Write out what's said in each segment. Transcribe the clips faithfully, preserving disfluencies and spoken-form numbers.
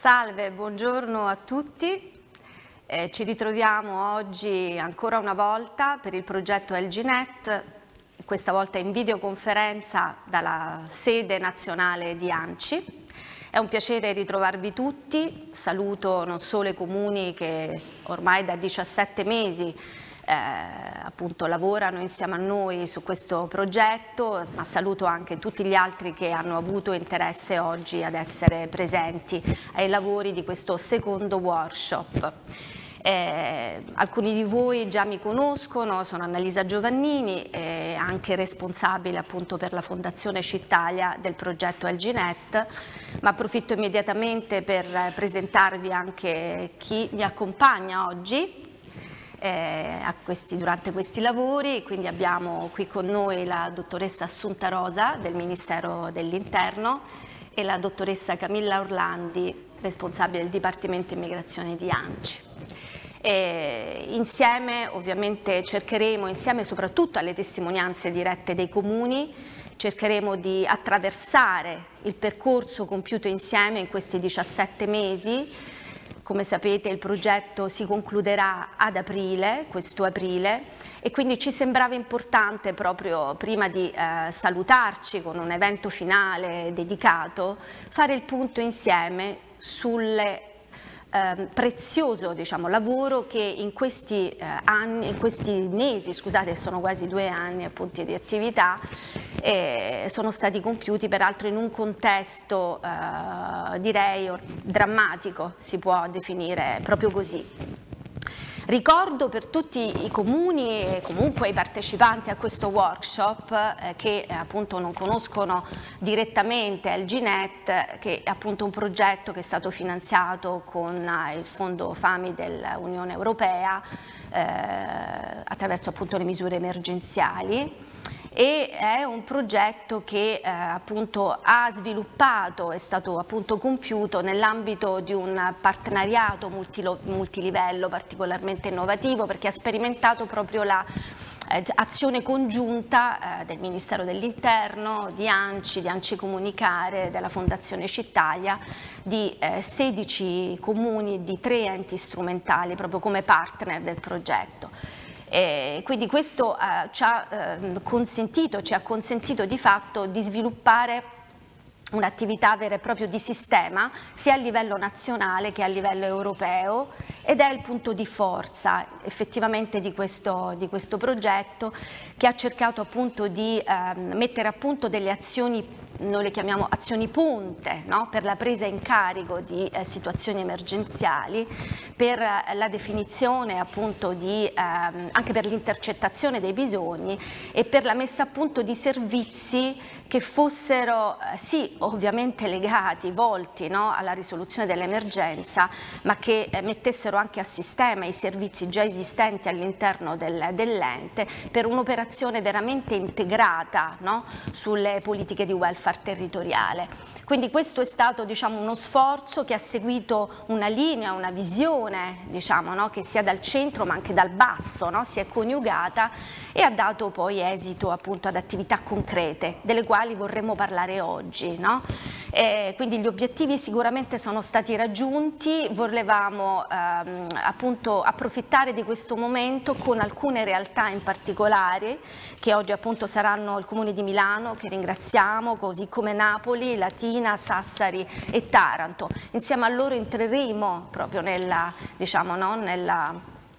Salve, buongiorno a tutti. Eh, ci ritroviamo oggi ancora una volta per il progetto L G Net, questa volta in videoconferenza dalla sede nazionale di ANCI. È un piacere ritrovarvi tutti, saluto non solo i comuni che ormai da diciassette mesi Eh, appunto lavorano insieme a noi su questo progetto, ma saluto anche tutti gli altri che hanno avuto interesse oggi ad essere presenti ai lavori di questo secondo workshop. Eh, alcuni di voi già mi conoscono, sono Annalisa Giovannini, eh, anche responsabile appunto per la Fondazione Cittalia del progetto L G Net, ma approfitto immediatamente per presentarvi anche chi mi accompagna oggi. Eh, a questi, durante questi lavori, quindi abbiamo qui con noi la dottoressa Assunta Rosa del Ministero dell'Interno e la dottoressa Camilla Orlandi, responsabile del Dipartimento Immigrazione di ANCI. E insieme ovviamente cercheremo, insieme soprattutto alle testimonianze dirette dei comuni, cercheremo di attraversare il percorso compiuto insieme in questi diciassette mesi. Come sapete il progetto si concluderà ad aprile, questo aprile, e quindi ci sembrava importante proprio prima di eh, salutarci con un evento finale dedicato, fare il punto insieme sulle Eh, prezioso diciamo, lavoro che in questi eh, anni, in questi mesi, scusate, sono quasi due anni appunto di attività, eh, sono stati compiuti peraltro in un contesto eh, direi drammatico, si può definire proprio così. Ricordo per tutti i comuni e comunque i partecipanti a questo workshop eh, che eh, appunto non conoscono direttamente L G Net, che è appunto un progetto che è stato finanziato con eh, il fondo FAMI dell'Unione Europea eh, attraverso appunto le misure emergenziali. E è un progetto che eh, appunto ha sviluppato, è stato appunto compiuto nell'ambito di un partenariato multilo, multilivello particolarmente innovativo, perché ha sperimentato proprio la eh, azione congiunta eh, del Ministero dell'Interno, di ANCI, di ANCI Comunicare, della Fondazione Cittalia, di eh, sedici comuni e di tre enti strumentali proprio come partner del progetto. E quindi questo eh, ci ha eh, consentito, ci ha consentito di fatto di sviluppare un'attività vera e propria di sistema sia a livello nazionale che a livello europeo, ed è il punto di forza effettivamente di questo, di questo progetto, che ha cercato appunto di eh, mettere a punto delle azioni, noi le chiamiamo azioni ponte, no? Per la presa in carico di eh, situazioni emergenziali, per eh, la definizione appunto di, eh, anche per l'intercettazione dei bisogni e per la messa a punto di servizi che fossero eh, sì ovviamente legati, volti, no? alla risoluzione dell'emergenza, ma che eh, mettessero anche a sistema i servizi già esistenti all'interno del, dell'ente per un'operazione veramente integrata, no? sulle politiche di welfare territoriale. Quindi questo è stato diciamo, uno sforzo che ha seguito una linea, una visione diciamo, no? che sia dal centro ma anche dal basso, no? si è coniugata e ha dato poi esito appunto ad attività concrete delle quali vorremmo parlare oggi. No? E quindi gli obiettivi sicuramente sono stati raggiunti, volevamo ehm, appunto approfittare di questo momento con alcune realtà in particolare che oggi appunto saranno il Comune di Milano, che ringraziamo, così come Napoli, Latina, Sassari e Taranto. Insieme a loro entreremo proprio nella, diciamo, no, nella,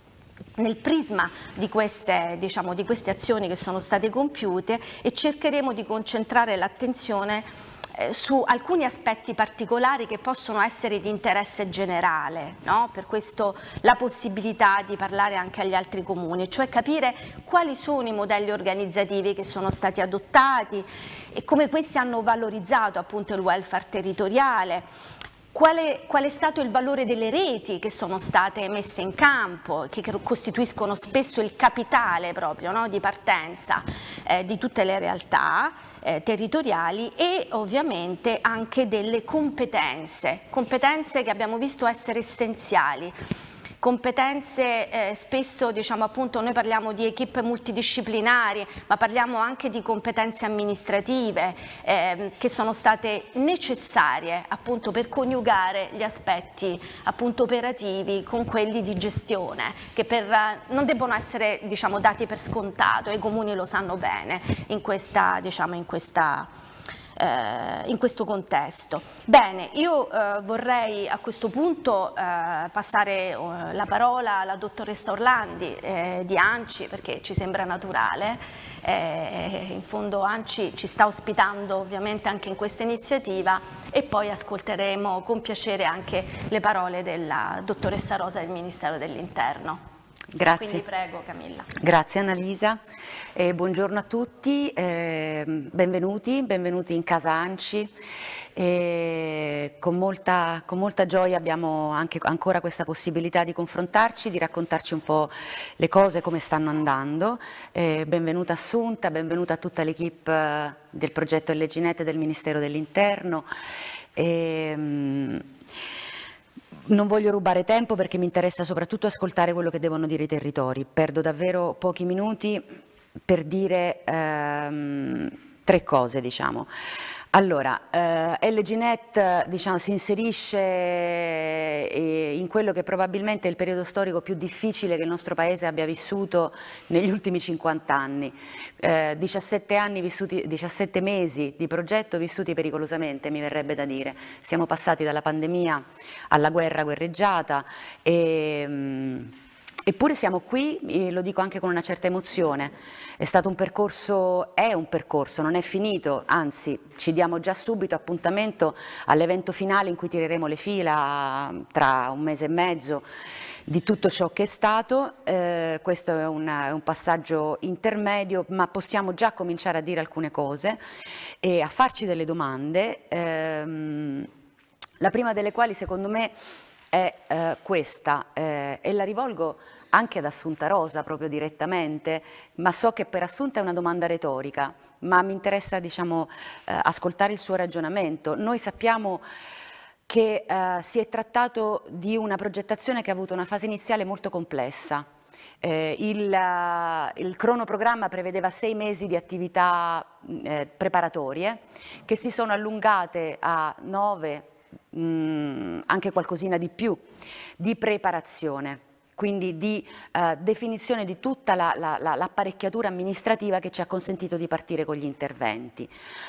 nel prisma di queste, diciamo, di queste azioni che sono state compiute e cercheremo di concentrare l'attenzione su alcuni aspetti particolari che possono essere di interesse generale, no? Per questo la possibilità di parlare anche agli altri comuni, cioè capire quali sono i modelli organizzativi che sono stati adottati e come questi hanno valorizzato appunto il welfare territoriale. Qual è, qual è stato il valore delle reti che sono state messe in campo, che costituiscono spesso il capitale proprio, no, di partenza eh, di tutte le realtà eh, territoriali, e ovviamente anche delle competenze, competenze che abbiamo visto essere essenziali. competenze eh, spesso, diciamo appunto, noi parliamo di equip multidisciplinari, ma parliamo anche di competenze amministrative eh, che sono state necessarie appunto per coniugare gli aspetti appunto operativi con quelli di gestione, che per, non debbono essere, diciamo, dati per scontato, e i comuni lo sanno bene in questa, diciamo, in questa eh, in questo contesto. Bene, io eh, vorrei a questo punto eh, passare eh, la parola alla dottoressa Orlandi eh, di ANCI, perché ci sembra naturale. Eh, in fondo ANCI ci sta ospitando ovviamente anche in questa iniziativa, e poi ascolteremo con piacere anche le parole della dottoressa Rosa del Ministero dell'Interno. Grazie. Quindi prego Camilla. Grazie Annalisa, eh, buongiorno a tutti, eh, benvenuti, benvenuti in casa ANCI. E con, molta, con molta gioia abbiamo anche ancora questa possibilità di confrontarci, di raccontarci un po' le cose, come stanno andando. Eh, benvenuta Assunta, benvenuta a tutta l'equipe del progetto LGNet del Ministero dell'Interno. E, non voglio rubare tempo perché mi interessa soprattutto ascoltare quello che devono dire i territori. Perdo davvero pochi minuti per dire ehm, tre cose, diciamo. Allora, eh, LGNet diciamo, si inserisce eh, in quello che probabilmente è il periodo storico più difficile che il nostro Paese abbia vissuto negli ultimi cinquanta anni. Eh, diciassette anni vissuti, diciassette mesi di progetto vissuti pericolosamente, mi verrebbe da dire. Siamo passati dalla pandemia alla guerra guerreggiata e... Mh, Eppure siamo qui, e lo dico anche con una certa emozione. È stato un percorso, è un percorso, non è finito, anzi ci diamo già subito appuntamento all'evento finale in cui tireremo le fila tra un mese e mezzo di tutto ciò che è stato. Eh, questo è, una, è un passaggio intermedio, ma possiamo già cominciare a dire alcune cose e a farci delle domande, ehm, la prima delle quali secondo me è eh, questa, eh, e la rivolgo anche ad Assunta Rosa proprio direttamente, ma so che per Assunta è una domanda retorica, ma mi interessa diciamo, eh, ascoltare il suo ragionamento. Noi sappiamo che eh, si è trattato di una progettazione che ha avuto una fase iniziale molto complessa. Eh, il, uh, il cronoprogramma prevedeva sei mesi di attività eh, preparatorie che si sono allungate a nove, Mm, anche qualcosina di più, di preparazione, quindi di eh, definizione di tutta la, la, la, l'apparecchiatura amministrativa che ci ha consentito di partire con gli interventi.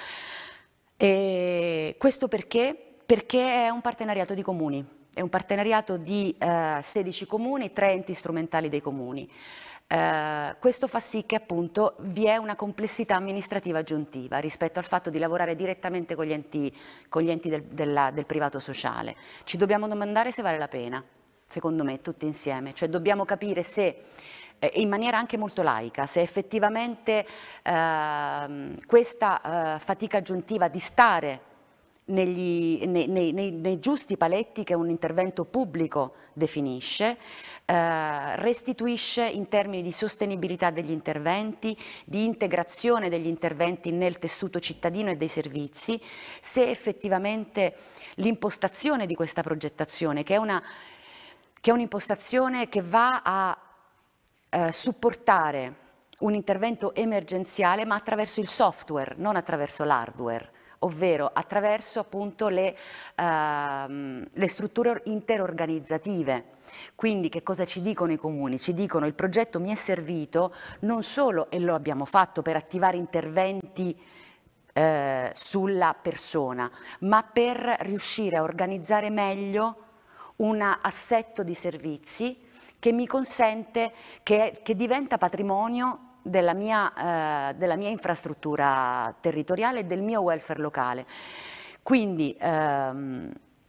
E questo perché? Perché è un partenariato di comuni, è un partenariato di eh, sedici comuni, tre enti strumentali dei comuni. Uh, questo fa sì che appunto vi è una complessità amministrativa aggiuntiva rispetto al fatto di lavorare direttamente con gli enti, con gli enti del, della, del privato sociale. Ci dobbiamo domandare se vale la pena, secondo me, tutti insieme, cioè dobbiamo capire se, eh, in maniera anche molto laica, se effettivamente uh, questa uh, fatica aggiuntiva di stare Negli, nei, nei, nei, nei giusti paletti che un intervento pubblico definisce, eh, restituisce in termini di sostenibilità degli interventi, di integrazione degli interventi nel tessuto cittadino e dei servizi, se effettivamente l'impostazione di questa progettazione, che è una, che è un'impostazione che va a eh, supportare un intervento emergenziale ma attraverso il software, non attraverso l'hardware, ovvero attraverso appunto le, uh, le strutture interorganizzative. Quindi che cosa ci dicono i comuni? Ci dicono il progetto mi è servito non solo, e lo abbiamo fatto, per attivare interventi eh, sulla persona, ma per riuscire a organizzare meglio un assetto di servizi che mi consente, che, che diventa patrimonio Della mia, eh, della mia infrastruttura territoriale e del mio welfare locale. Quindi ehm,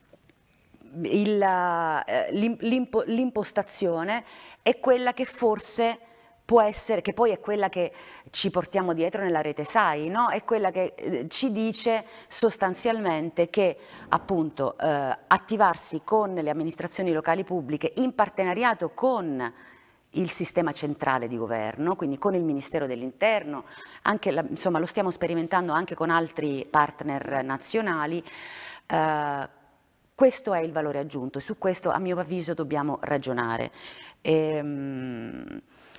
l'impostazione è quella che forse può essere, che poi è quella che ci portiamo dietro nella rete S A I, no? È quella che eh, ci dice sostanzialmente che appunto eh, attivarsi con le amministrazioni locali pubbliche in partenariato con il sistema centrale di governo, quindi con il Ministero dell'Interno, anche la, insomma lo stiamo sperimentando anche con altri partner nazionali, eh, questo è il valore aggiunto e su questo a mio avviso dobbiamo ragionare. Ehm,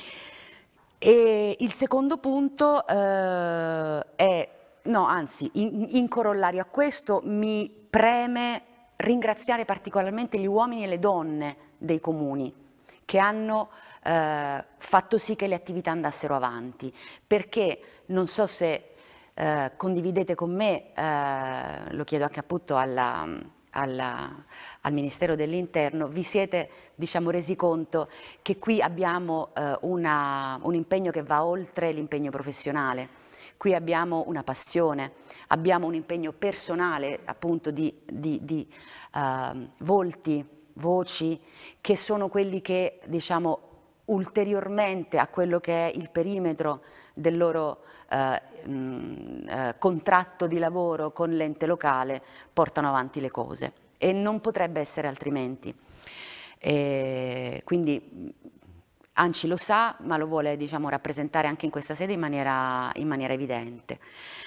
e il secondo punto eh, è, no anzi, in, in corollario a questo mi preme ringraziare particolarmente gli uomini e le donne dei comuni che hanno eh, fatto sì che le attività andassero avanti, perché non so se eh, condividete con me, eh, lo chiedo anche appunto alla, alla, al Ministero dell'Interno, vi siete diciamo, resi conto che qui abbiamo eh, una, un impegno che va oltre l'impegno professionale. Qui abbiamo una passione, abbiamo un impegno personale appunto di, di, di uh, volti, voci che sono quelli che diciamo ulteriormente a quello che è il perimetro del loro uh, mh, uh, contratto di lavoro con l'ente locale portano avanti le cose e non potrebbe essere altrimenti. E quindi ANCI lo sa, ma lo vuole diciamo, rappresentare anche in questa sede in maniera, in maniera evidente.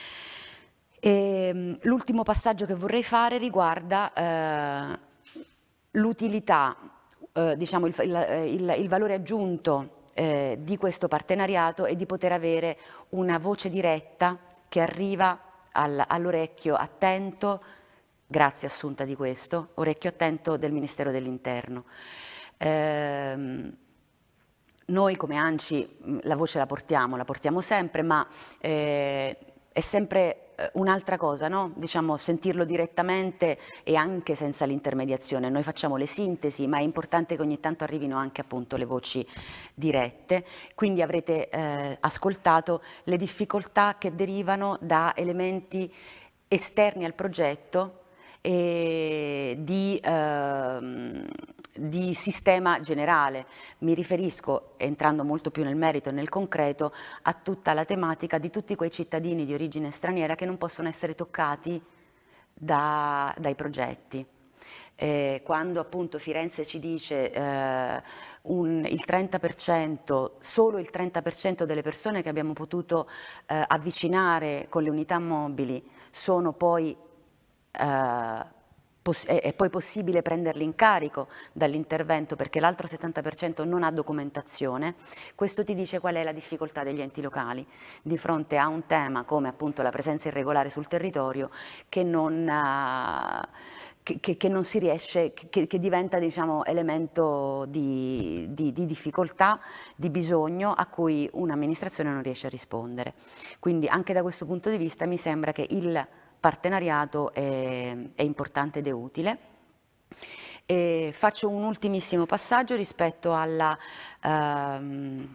L'ultimo passaggio che vorrei fare riguarda eh, l'utilità, eh, diciamo, il, il, il, il valore aggiunto eh, di questo partenariato e di poter avere una voce diretta che arriva al, all'orecchio attento, grazie Assunta di questo, orecchio attento del Ministero dell'Interno. Eh, Noi come ANCI la voce la portiamo, la portiamo sempre, ma eh, è sempre un'altra cosa, no? Diciamo, sentirlo direttamente e anche senza l'intermediazione. Noi facciamo le sintesi, ma è importante che ogni tanto arrivino anche appunto le voci dirette. Quindi avrete eh, ascoltato le difficoltà che derivano da elementi esterni al progetto e di, eh, di sistema generale. Mi riferisco, entrando molto più nel merito e nel concreto, a tutta la tematica di tutti quei cittadini di origine straniera che non possono essere toccati da, dai progetti. Eh, quando appunto Firenze ci dice eh, un, il trenta per cento, solo il trenta per cento delle persone che abbiamo potuto eh, avvicinare con le unità mobili sono poi Uh, è poi possibile prenderli in carico dall'intervento perché l'altro settanta per cento non ha documentazione, questo ti dice qual è la difficoltà degli enti locali di fronte a un tema come appunto la presenza irregolare sul territorio che non, uh, che, che, che non si riesce, che, che diventa diciamo, elemento di, di, di difficoltà, di bisogno a cui un'amministrazione non riesce a rispondere. Quindi anche da questo punto di vista mi sembra che il partenariato è, è importante ed è utile. E faccio un ultimissimo passaggio rispetto alla um,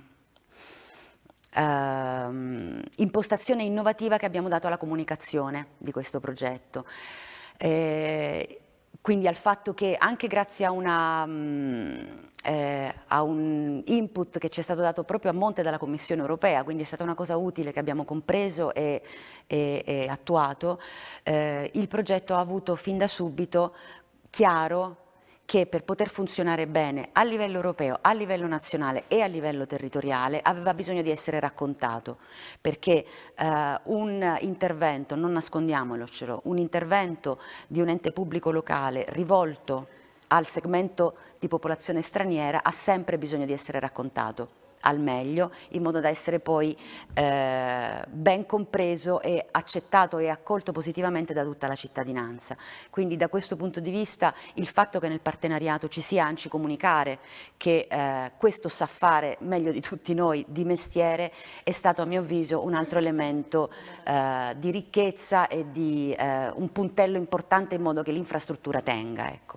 um, impostazione innovativa che abbiamo dato alla comunicazione di questo progetto. Eh, quindi al fatto che anche grazie a, una, um, eh, a un input che ci è stato dato proprio a monte dalla Commissione europea, quindi è stata una cosa utile che abbiamo compreso e, e, e attuato, eh, il progetto ha avuto fin da subito chiaro che per poter funzionare bene a livello europeo, a livello nazionale e a livello territoriale aveva bisogno di essere raccontato, perché eh, un intervento, non nascondiamolocelo, un intervento di un ente pubblico locale rivolto al segmento di popolazione straniera ha sempre bisogno di essere raccontato al meglio, in modo da essere poi eh, ben compreso e accettato e accolto positivamente da tutta la cittadinanza. Quindi da questo punto di vista il fatto che nel partenariato ci sia ANCI Comunicare, che eh, questo sa fare meglio di tutti noi di mestiere, è stato a mio avviso un altro elemento eh, di ricchezza e di eh, un puntello importante in modo che l'infrastruttura tenga. Ecco.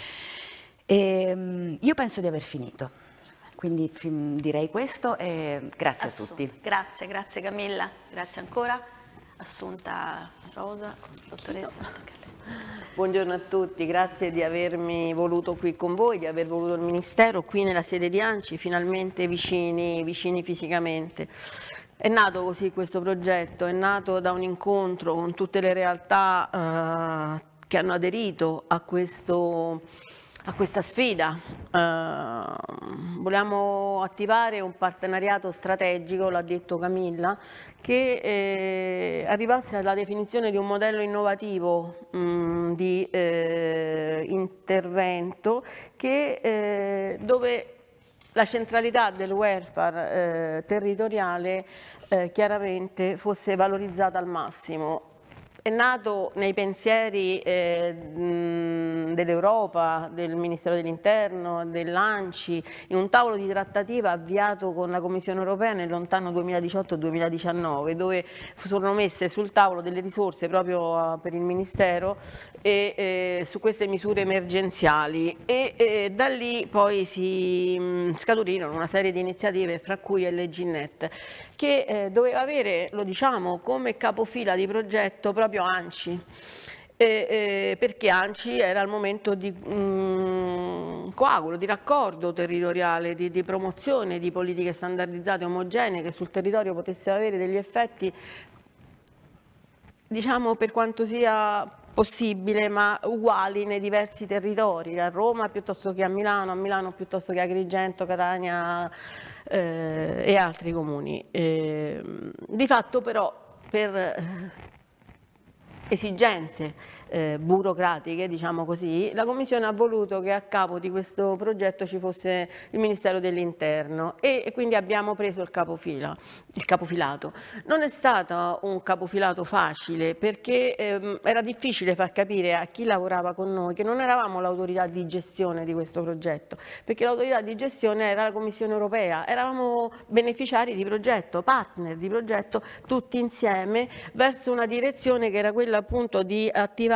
E, io penso di aver finito. Quindi direi questo e grazie Assun- a tutti. Grazie, grazie Camilla, grazie ancora. Assunta Rosa, dottoressa. Buongiorno a tutti, grazie di avermi voluto qui con voi, di aver voluto il Ministero qui nella sede di ANCI, finalmente vicini, vicini fisicamente. È nato così questo progetto, è nato da un incontro con tutte le realtà eh, che hanno aderito a questo a questa sfida. Eh, vogliamo attivare un partenariato strategico, l'ha detto Camilla, che eh, arrivasse alla definizione di un modello innovativo mh, di eh, intervento che, eh, dove la centralità del welfare eh, territoriale eh, chiaramente fosse valorizzata al massimo. È nato nei pensieri eh, dell'Europa, del Ministero dell'Interno, dell'ANCI, in un tavolo di trattativa avviato con la Commissione Europea nel lontano duemiladiciotto duemiladiciannove, dove sono messe sul tavolo delle risorse proprio uh, per il Ministero e, eh, su queste misure emergenziali e eh, da lì poi si mh, scaturirono una serie di iniziative, fra cui L G Net, che eh, doveva avere, lo diciamo, come capofila di progetto proprio ANCI, e, e, perché ANCI era il momento di um, coagulo, di raccordo territoriale, di, di promozione di politiche standardizzate omogenee che sul territorio potessero avere degli effetti, diciamo, per quanto sia possibile, ma uguali nei diversi territori, a Roma piuttosto che a Milano, a Milano piuttosto che a Agrigento, Catania eh, e altri comuni. Eh, di fatto però per eh, esigenze eh, burocratiche, diciamo così, la Commissione ha voluto che a capo di questo progetto ci fosse il Ministero dell'Interno e, e quindi abbiamo preso il capofila, il capofilato. Non è stato un capofilato facile perché ehm, era difficile far capire a chi lavorava con noi che non eravamo l'autorità di gestione di questo progetto, perché l'autorità di gestione era la Commissione Europea, eravamo beneficiari di progetto, partner di progetto, tutti insieme verso una direzione che era quella appunto di attivare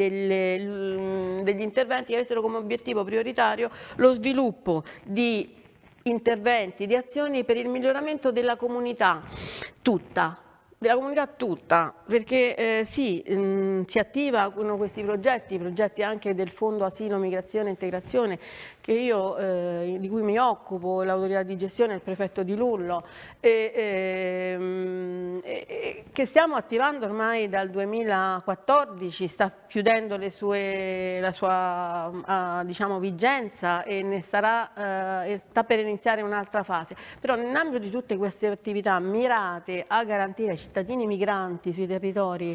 delle, degli interventi che avessero come obiettivo prioritario lo sviluppo di interventi, di azioni per il miglioramento della comunità tutta, della comunità tutta, perché eh, sì, mh, si attivano questi progetti, progetti anche del Fondo Asilo, Migrazione e Integrazione, che io, eh, di cui mi occupo, l'autorità di gestione, il prefetto di Lullo, e, e, e, che stiamo attivando ormai dal duemilaquattordici, sta chiudendo le sue, la sua uh, diciamo, vigenza e ne starà, uh, e sta per iniziare un'altra fase. Però nell'ambito di tutte queste attività mirate a garantire ai cittadini migranti sui territori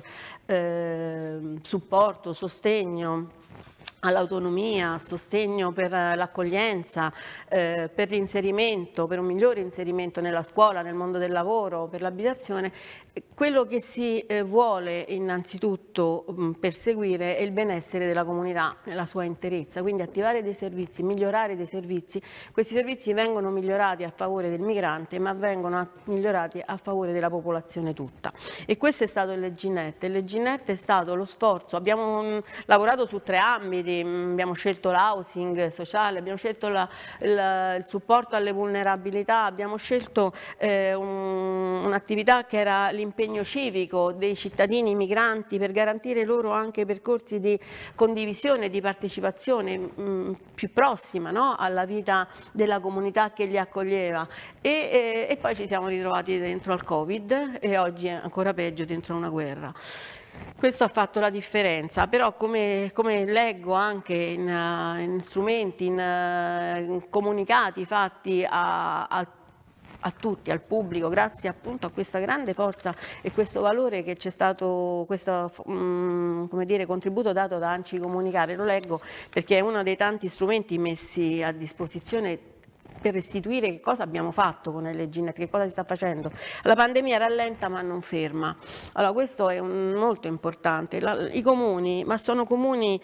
eh, supporto, sostegno all'autonomia, sostegno per l'accoglienza, eh, per l'inserimento, per un migliore inserimento nella scuola, nel mondo del lavoro, per l'abitazione, quello che si eh, vuole innanzitutto mh, perseguire è il benessere della comunità nella sua interezza, quindi attivare dei servizi, migliorare dei servizi. Questi servizi vengono migliorati a favore del migrante, ma vengono a, migliorati a favore della popolazione tutta. E questo è stato il L G Net. Il L G Net è stato lo sforzo, abbiamo mh, lavorato su tre ambiti, mh, abbiamo scelto l'housing sociale, abbiamo scelto la, il, il supporto alle vulnerabilità, abbiamo scelto eh, un, un'attività che era l'impegno civico dei cittadini migranti per garantire loro anche percorsi di condivisione, di partecipazione mh, più prossima, no? alla vita della comunità che li accoglieva e, e, e poi ci siamo ritrovati dentro al Covid e oggi è ancora peggio dentro una guerra. Questo ha fatto la differenza, però come, come leggo anche in, uh, in strumenti, in, uh, in comunicati fatti a, a a tutti, al pubblico, grazie appunto a questa grande forza e questo valore che c'è stato, questo um, come dire, contributo dato da ANCI Comunicare, lo leggo perché è uno dei tanti strumenti messi a disposizione per restituire che cosa abbiamo fatto con L G Net, che cosa si sta facendo. La pandemia rallenta ma non ferma. Allora questo è un, molto importante. La, I comuni, ma sono comuni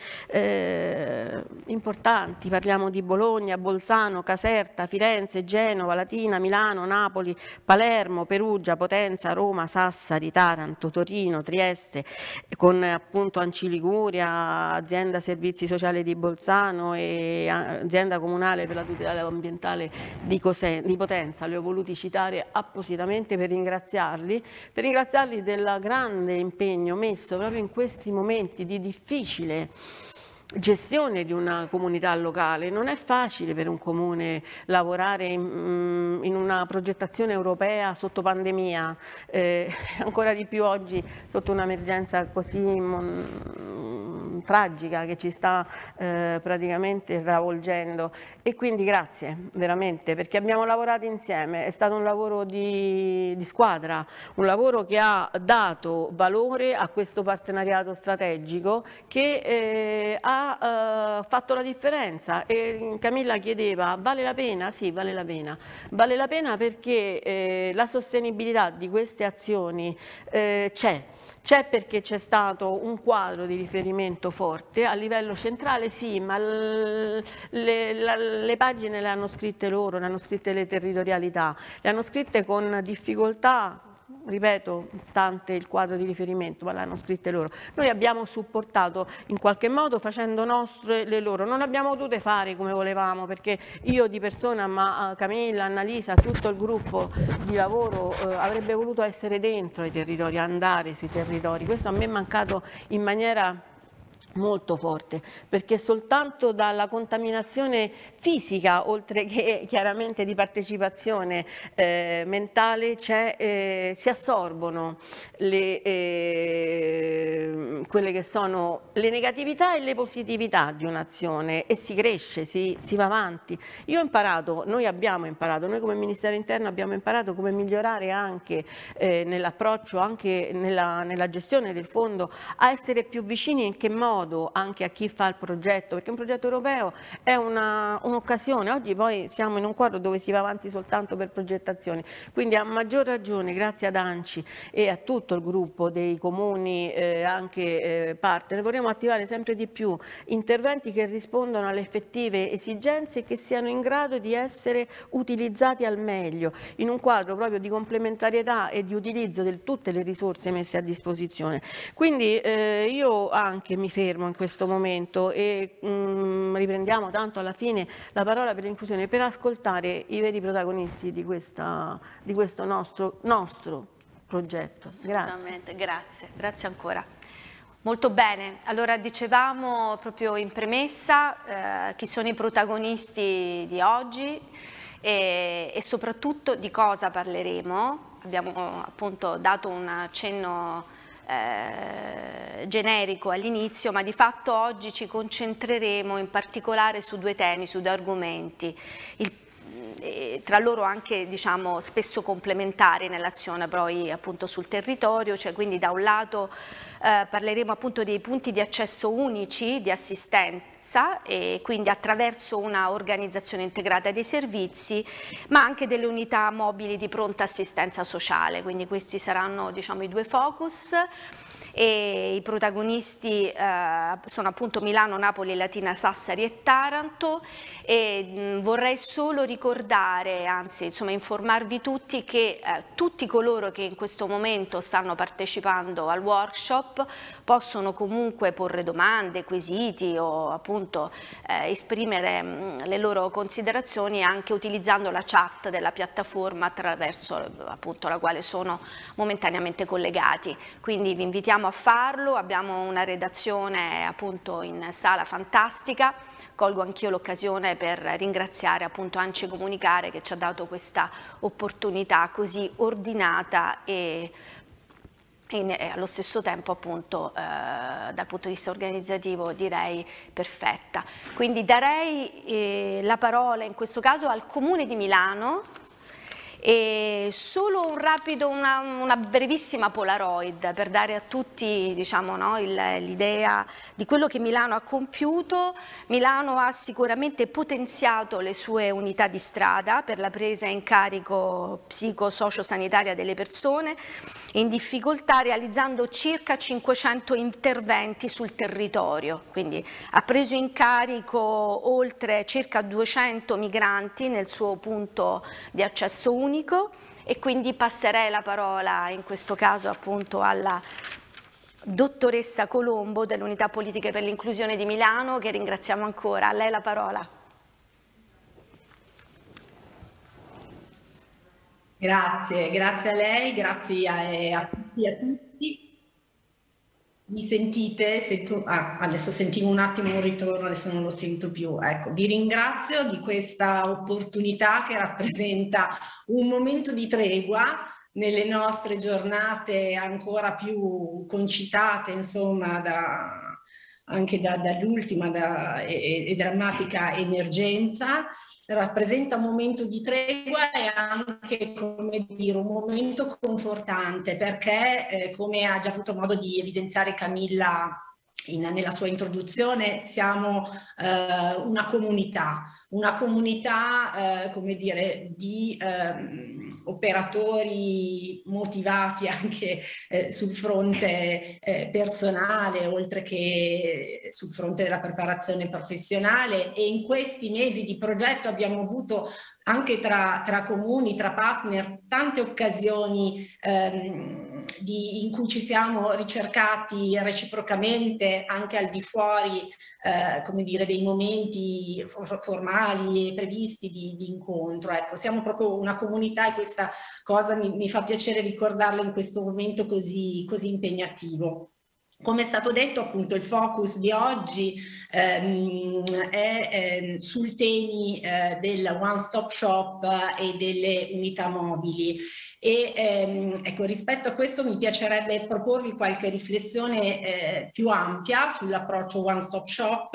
eh, importanti, parliamo di Bologna, Bolzano, Caserta, Firenze, Genova, Latina, Milano, Napoli, Palermo, Perugia, Potenza, Roma, Sassari, Taranto, Torino, Trieste, con appunto ANCI Liguria, azienda servizi sociali di Bolzano e azienda comunale per la tutela ambientale Di, Cosen, di Potenza. Li ho voluti citare appositamente per ringraziarli, per ringraziarli del grande impegno messo proprio in questi momenti di difficile gestione di una comunità locale. Non è facile per un comune lavorare in, in una progettazione europea sotto pandemia, eh, ancora di più oggi sotto un'emergenza così mon, tragica che ci sta eh, praticamente travolgendo. E quindi grazie veramente, perché abbiamo lavorato insieme, è stato un lavoro di, di squadra, un lavoro che ha dato valore a questo partenariato strategico che eh, ha Uh, fatto la differenza. E Camilla chiedeva: vale la pena? Sì, vale la pena. Vale la pena perché eh, la sostenibilità di queste azioni eh, c'è. C'è perché c'è stato un quadro di riferimento forte a livello centrale, sì, ma le, la, le pagine le hanno scritte loro, le hanno scritte le territorialità, le hanno scritte con difficoltà, ripeto, stante il quadro di riferimento, ma l'hanno scritte loro. Noi abbiamo supportato in qualche modo facendo nostre le loro, non abbiamo potute fare come volevamo, perché io di persona, ma Camilla, Annalisa, tutto il gruppo di lavoro eh, avrebbe voluto essere dentro i territori, andare sui territori. Questo a me è mancato in maniera molto forte, perché soltanto dalla contaminazione fisica, oltre che chiaramente di partecipazione eh, mentale, eh, si assorbono le, eh, quelle che sono le negatività e le positività di un'azione e si cresce, si, si va avanti. Io ho imparato, noi abbiamo imparato, noi come Ministero Interno abbiamo imparato come migliorare anche eh, nell'approccio, anche nella, nella gestione del fondo, a essere più vicini in che modo anche a chi fa il progetto, perché un progetto europeo è un'occasione. Oggi poi siamo in un quadro dove si va avanti soltanto per progettazioni, quindi a maggior ragione grazie ad ANCI e a tutto il gruppo dei comuni eh, anche eh, partner vorremmo attivare sempre di più interventi che rispondano alle effettive esigenze e che siano in grado di essere utilizzati al meglio in un quadro proprio di complementarietà e di utilizzo di tutte le risorse messe a disposizione. Quindi eh, io anche mi fermo in questo momento e mh, riprendiamo tanto alla fine la parola per l'inclusione per ascoltare i veri protagonisti di, questa, di questo nostro, nostro progetto. Assolutamente, grazie. grazie, grazie ancora. Molto bene, allora dicevamo proprio in premessa eh, chi sono i protagonisti di oggi e, e soprattutto di cosa parleremo. Abbiamo appunto dato un accenno Eh, generico all'inizio, ma di fatto oggi ci concentreremo in particolare su due temi, su due argomenti, il, eh, tra loro anche diciamo spesso complementari nell'azione poi appunto sul territorio, cioè quindi da un lato eh, parleremo appunto dei punti di accesso unici di assistenza e quindi attraverso una organizzazione integrata dei servizi, ma anche delle unità mobili di pronta assistenza sociale, quindi questi saranno diciamo i due focus. E i protagonisti eh, sono appunto Milano, Napoli, Latina, Sassari e Taranto e mh, vorrei solo ricordare, anzi insomma informarvi tutti che eh, tutti coloro che in questo momento stanno partecipando al workshop possono comunque porre domande, quesiti o appunto eh, esprimere mh, le loro considerazioni anche utilizzando la chat della piattaforma attraverso appunto la quale sono momentaneamente collegati, quindi vi invitiamo a farlo. Abbiamo una redazione appunto in sala fantastica. Colgo anch'io l'occasione per ringraziare appunto ANCI Comunicare che ci ha dato questa opportunità così ordinata e, e allo stesso tempo appunto eh, dal punto di vista organizzativo direi perfetta. Quindi darei eh, la parola in questo caso al Comune di Milano. E solo un rapido, una, una brevissima Polaroid per dare a tutti diciamo, no, l'idea di quello che Milano ha compiuto. Milano ha sicuramente potenziato le sue unità di strada per la presa in carico psico-socio-sanitaria delle persone in difficoltà, realizzando circa cinquecento interventi sul territorio, quindi ha preso in carico oltre circa duecento migranti nel suo punto di accesso unico. E quindi passerei la parola in questo caso appunto alla dottoressa Colombo dell'Unità Politiche per l'Inclusione di Milano, che ringraziamo ancora. A lei la parola. Grazie, grazie a lei, grazie a, a tutti e a tutti. Mi sentite? Sento, ah, adesso sentivo un attimo un ritorno, adesso non lo sento più. Ecco, vi ringrazio di questa opportunità che rappresenta un momento di tregua nelle nostre giornate ancora più concitate, insomma, da, anche da, dall'ultima da, e, e drammatica emergenza. Rappresenta un momento di tregua e anche, come dire, un momento confortante, perché eh, come ha già avuto modo di evidenziare Camilla in, nella sua introduzione, siamo eh, una comunità, una comunità, eh, come dire, di eh, operatori motivati anche eh, sul fronte eh, personale, oltre che sul fronte della preparazione professionale, e in questi mesi di progetto abbiamo avuto anche tra, tra comuni, tra partner, tante occasioni ehm, di, in cui ci siamo ricercati reciprocamente anche al di fuori eh, come dire, dei momenti formali previsti di, di incontro. Ecco, siamo proprio una comunità e questa cosa mi, mi fa piacere ricordarla in questo momento così, così impegnativo. Come è stato detto, appunto, il focus di oggi ehm, è eh, sul temi eh, del one stop shop e delle unità mobili. E ehm, ecco, rispetto a questo mi piacerebbe proporvi qualche riflessione eh, più ampia sull'approccio one stop shop,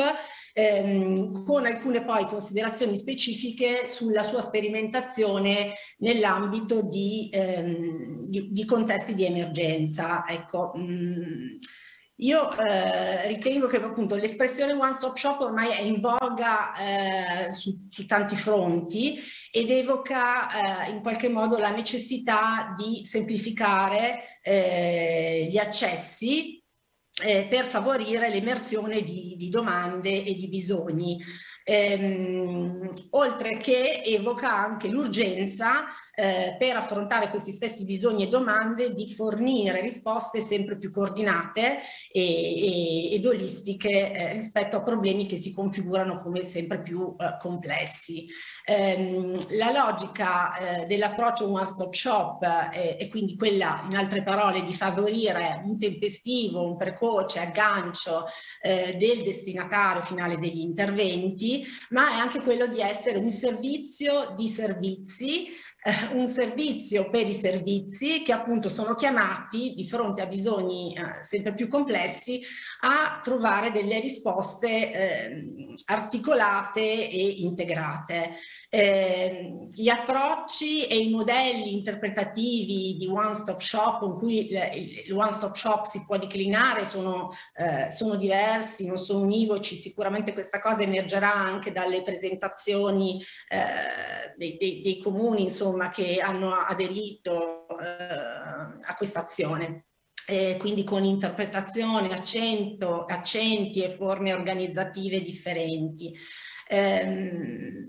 ehm, con alcune poi considerazioni specifiche sulla sua sperimentazione nell'ambito di, ehm, di, di contesti di emergenza. Ecco, mh, Io eh, ritengo che appunto l'espressione one stop shop ormai è in voga eh, su, su tanti fronti ed evoca eh, in qualche modo la necessità di semplificare eh, gli accessi eh, per favorire l'emersione di, di domande e di bisogni. Ehm, oltre che evoca anche l'urgenza eh, per affrontare questi stessi bisogni e domande di fornire risposte sempre più coordinate e, e, ed olistiche eh, rispetto a problemi che si configurano come sempre più eh, complessi. Ehm, la logica eh, dell'approccio one stop shop eh, è quindi quella, in altre parole, di favorire un tempestivo, un precoce aggancio eh, del destinatario finale degli interventi, ma è anche quello di essere un servizio di servizi, eh, un servizio per i servizi che appunto sono chiamati di fronte a bisogni eh, sempre più complessi a trovare delle risposte eh, articolate e integrate. Eh, gli approcci e i modelli interpretativi di one stop shop, con cui il, il one stop shop si può declinare, sono, eh, sono diversi, non sono univoci. Sicuramente questa cosa emergerà anche dalle presentazioni eh, dei, dei, dei comuni, insomma, che hanno aderito eh, a questa azione. Eh, quindi con interpretazione, accento, accenti e forme organizzative differenti. Ehm,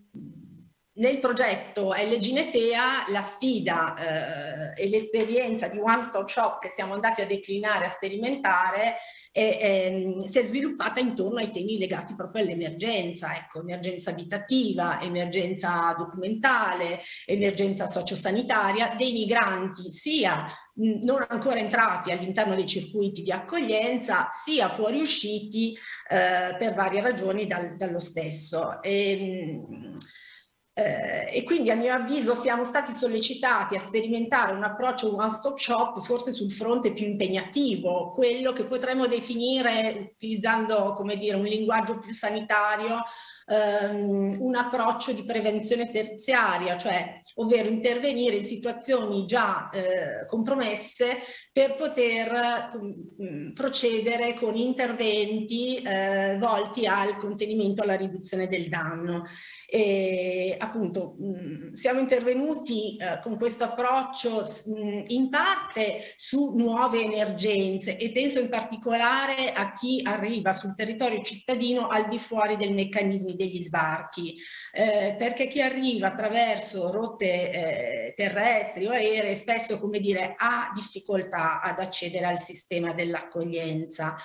Nel progetto L G Netea la sfida eh, e l'esperienza di one stop shop che siamo andati a declinare, a sperimentare, e, e, si è sviluppata intorno ai temi legati proprio all'emergenza, ecco, emergenza abitativa, emergenza documentale, emergenza sociosanitaria dei migranti, sia mh, non ancora entrati all'interno dei circuiti di accoglienza, sia fuoriusciti eh, per varie ragioni dal, dallo stesso. E, mh, Eh, e quindi a mio avviso siamo stati sollecitati a sperimentare un approccio one stop shop forse sul fronte più impegnativo, quello che potremmo definire, utilizzando, come dire, un linguaggio più sanitario, ehm, un approccio di prevenzione terziaria, cioè ovvero intervenire in situazioni già eh, compromesse per poter mh, procedere con interventi eh, volti al contenimento, alla riduzione del danno. E appunto mh, siamo intervenuti eh, con questo approccio mh, in parte su nuove emergenze, e penso in particolare a chi arriva sul territorio cittadino al di fuori dei meccanismi degli sbarchi, eh, perché chi arriva attraverso rotte eh, terrestri o aeree spesso, come dire, ha difficoltà ad accedere al sistema dell'accoglienza.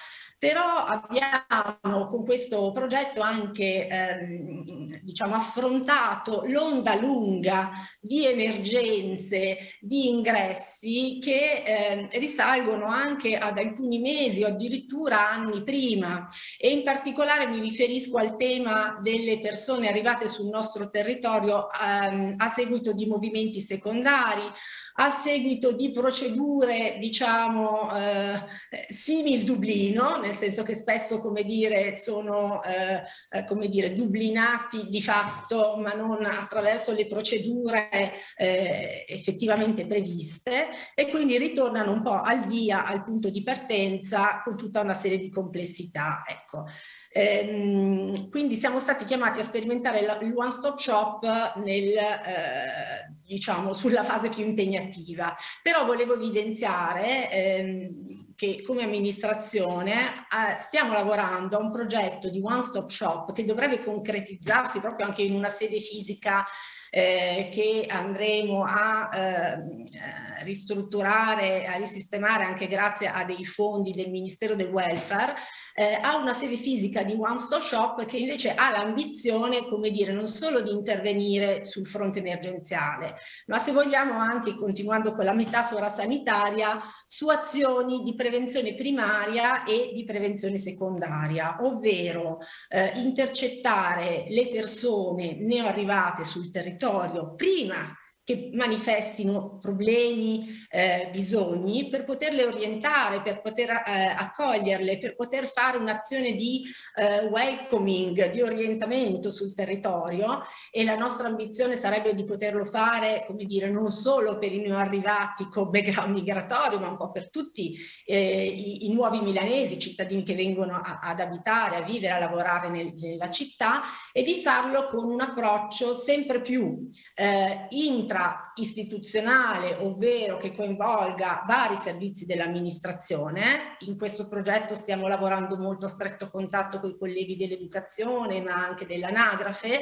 però abbiamo con questo progetto anche ehm, diciamo, affrontato l'onda lunga di emergenze, di ingressi che eh, risalgono anche ad alcuni mesi o addirittura anni prima, e in particolare mi riferisco al tema delle persone arrivate sul nostro territorio ehm, a seguito di movimenti secondari, a seguito di procedure diciamo eh, simil Dublino, nel senso che spesso, come dire, sono eh, come dire, dublinati di fatto, ma non attraverso le procedure eh, effettivamente previste, e quindi ritornano un po' al via, al punto di partenza, con tutta una serie di complessità. Ecco. Ehm, quindi siamo stati chiamati a sperimentare il One Stop Shop nel, eh, diciamo, sulla fase più impegnativa. Però volevo evidenziare ehm, che come amministrazione eh, stiamo lavorando a un progetto di One Stop Shop che dovrebbe concretizzarsi proprio anche in una sede fisica Eh, che andremo a eh, ristrutturare, a risistemare anche grazie a dei fondi del Ministero del Welfare, eh, ha una sede fisica di One Stop Shop che invece ha l'ambizione, come dire, non solo di intervenire sul fronte emergenziale, ma se vogliamo anche, continuando con la metafora sanitaria, su azioni di prevenzione primaria e di prevenzione secondaria, ovvero eh, intercettare le persone neoarrivate sul territorio prima che manifestino problemi, eh, bisogni, per poterle orientare, per poter eh, accoglierle, per poter fare un'azione di eh, welcoming, di orientamento sul territorio, e la nostra ambizione sarebbe di poterlo fare, come dire, non solo per i neoarrivati con background migratorio, ma un po' per tutti eh, i, i nuovi milanesi, cittadini che vengono a, ad abitare, a vivere, a lavorare nel, nella città, e di farlo con un approccio sempre più eh, intra istituzionale, ovvero che coinvolga vari servizi dell'amministrazione. In questo progetto stiamo lavorando molto a stretto contatto con i colleghi dell'educazione, ma anche dell'anagrafe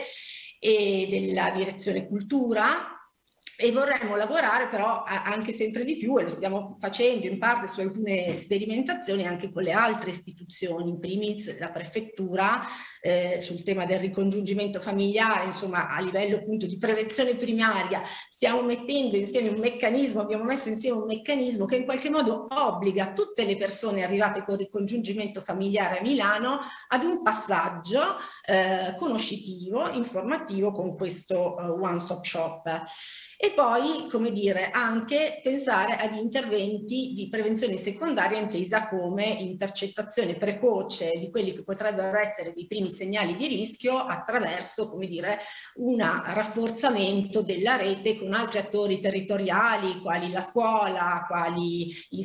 e della direzione cultura, e vorremmo lavorare però anche sempre di più, e lo stiamo facendo in parte su alcune sperimentazioni anche con le altre istituzioni, in primis la prefettura eh, sul tema del ricongiungimento familiare. Insomma, a livello appunto di prevenzione primaria stiamo mettendo insieme un meccanismo, abbiamo messo insieme un meccanismo che in qualche modo obbliga tutte le persone arrivate con ricongiungimento familiare a Milano ad un passaggio eh, conoscitivo, informativo con questo uh, One Stop Shop. E poi, come dire, anche pensare ad interventi di prevenzione secondaria intesa come intercettazione precoce di quelli che potrebbero essere dei primi segnali di rischio attraverso, come dire, un rafforzamento della rete con altri attori territoriali, quali la scuola, quali i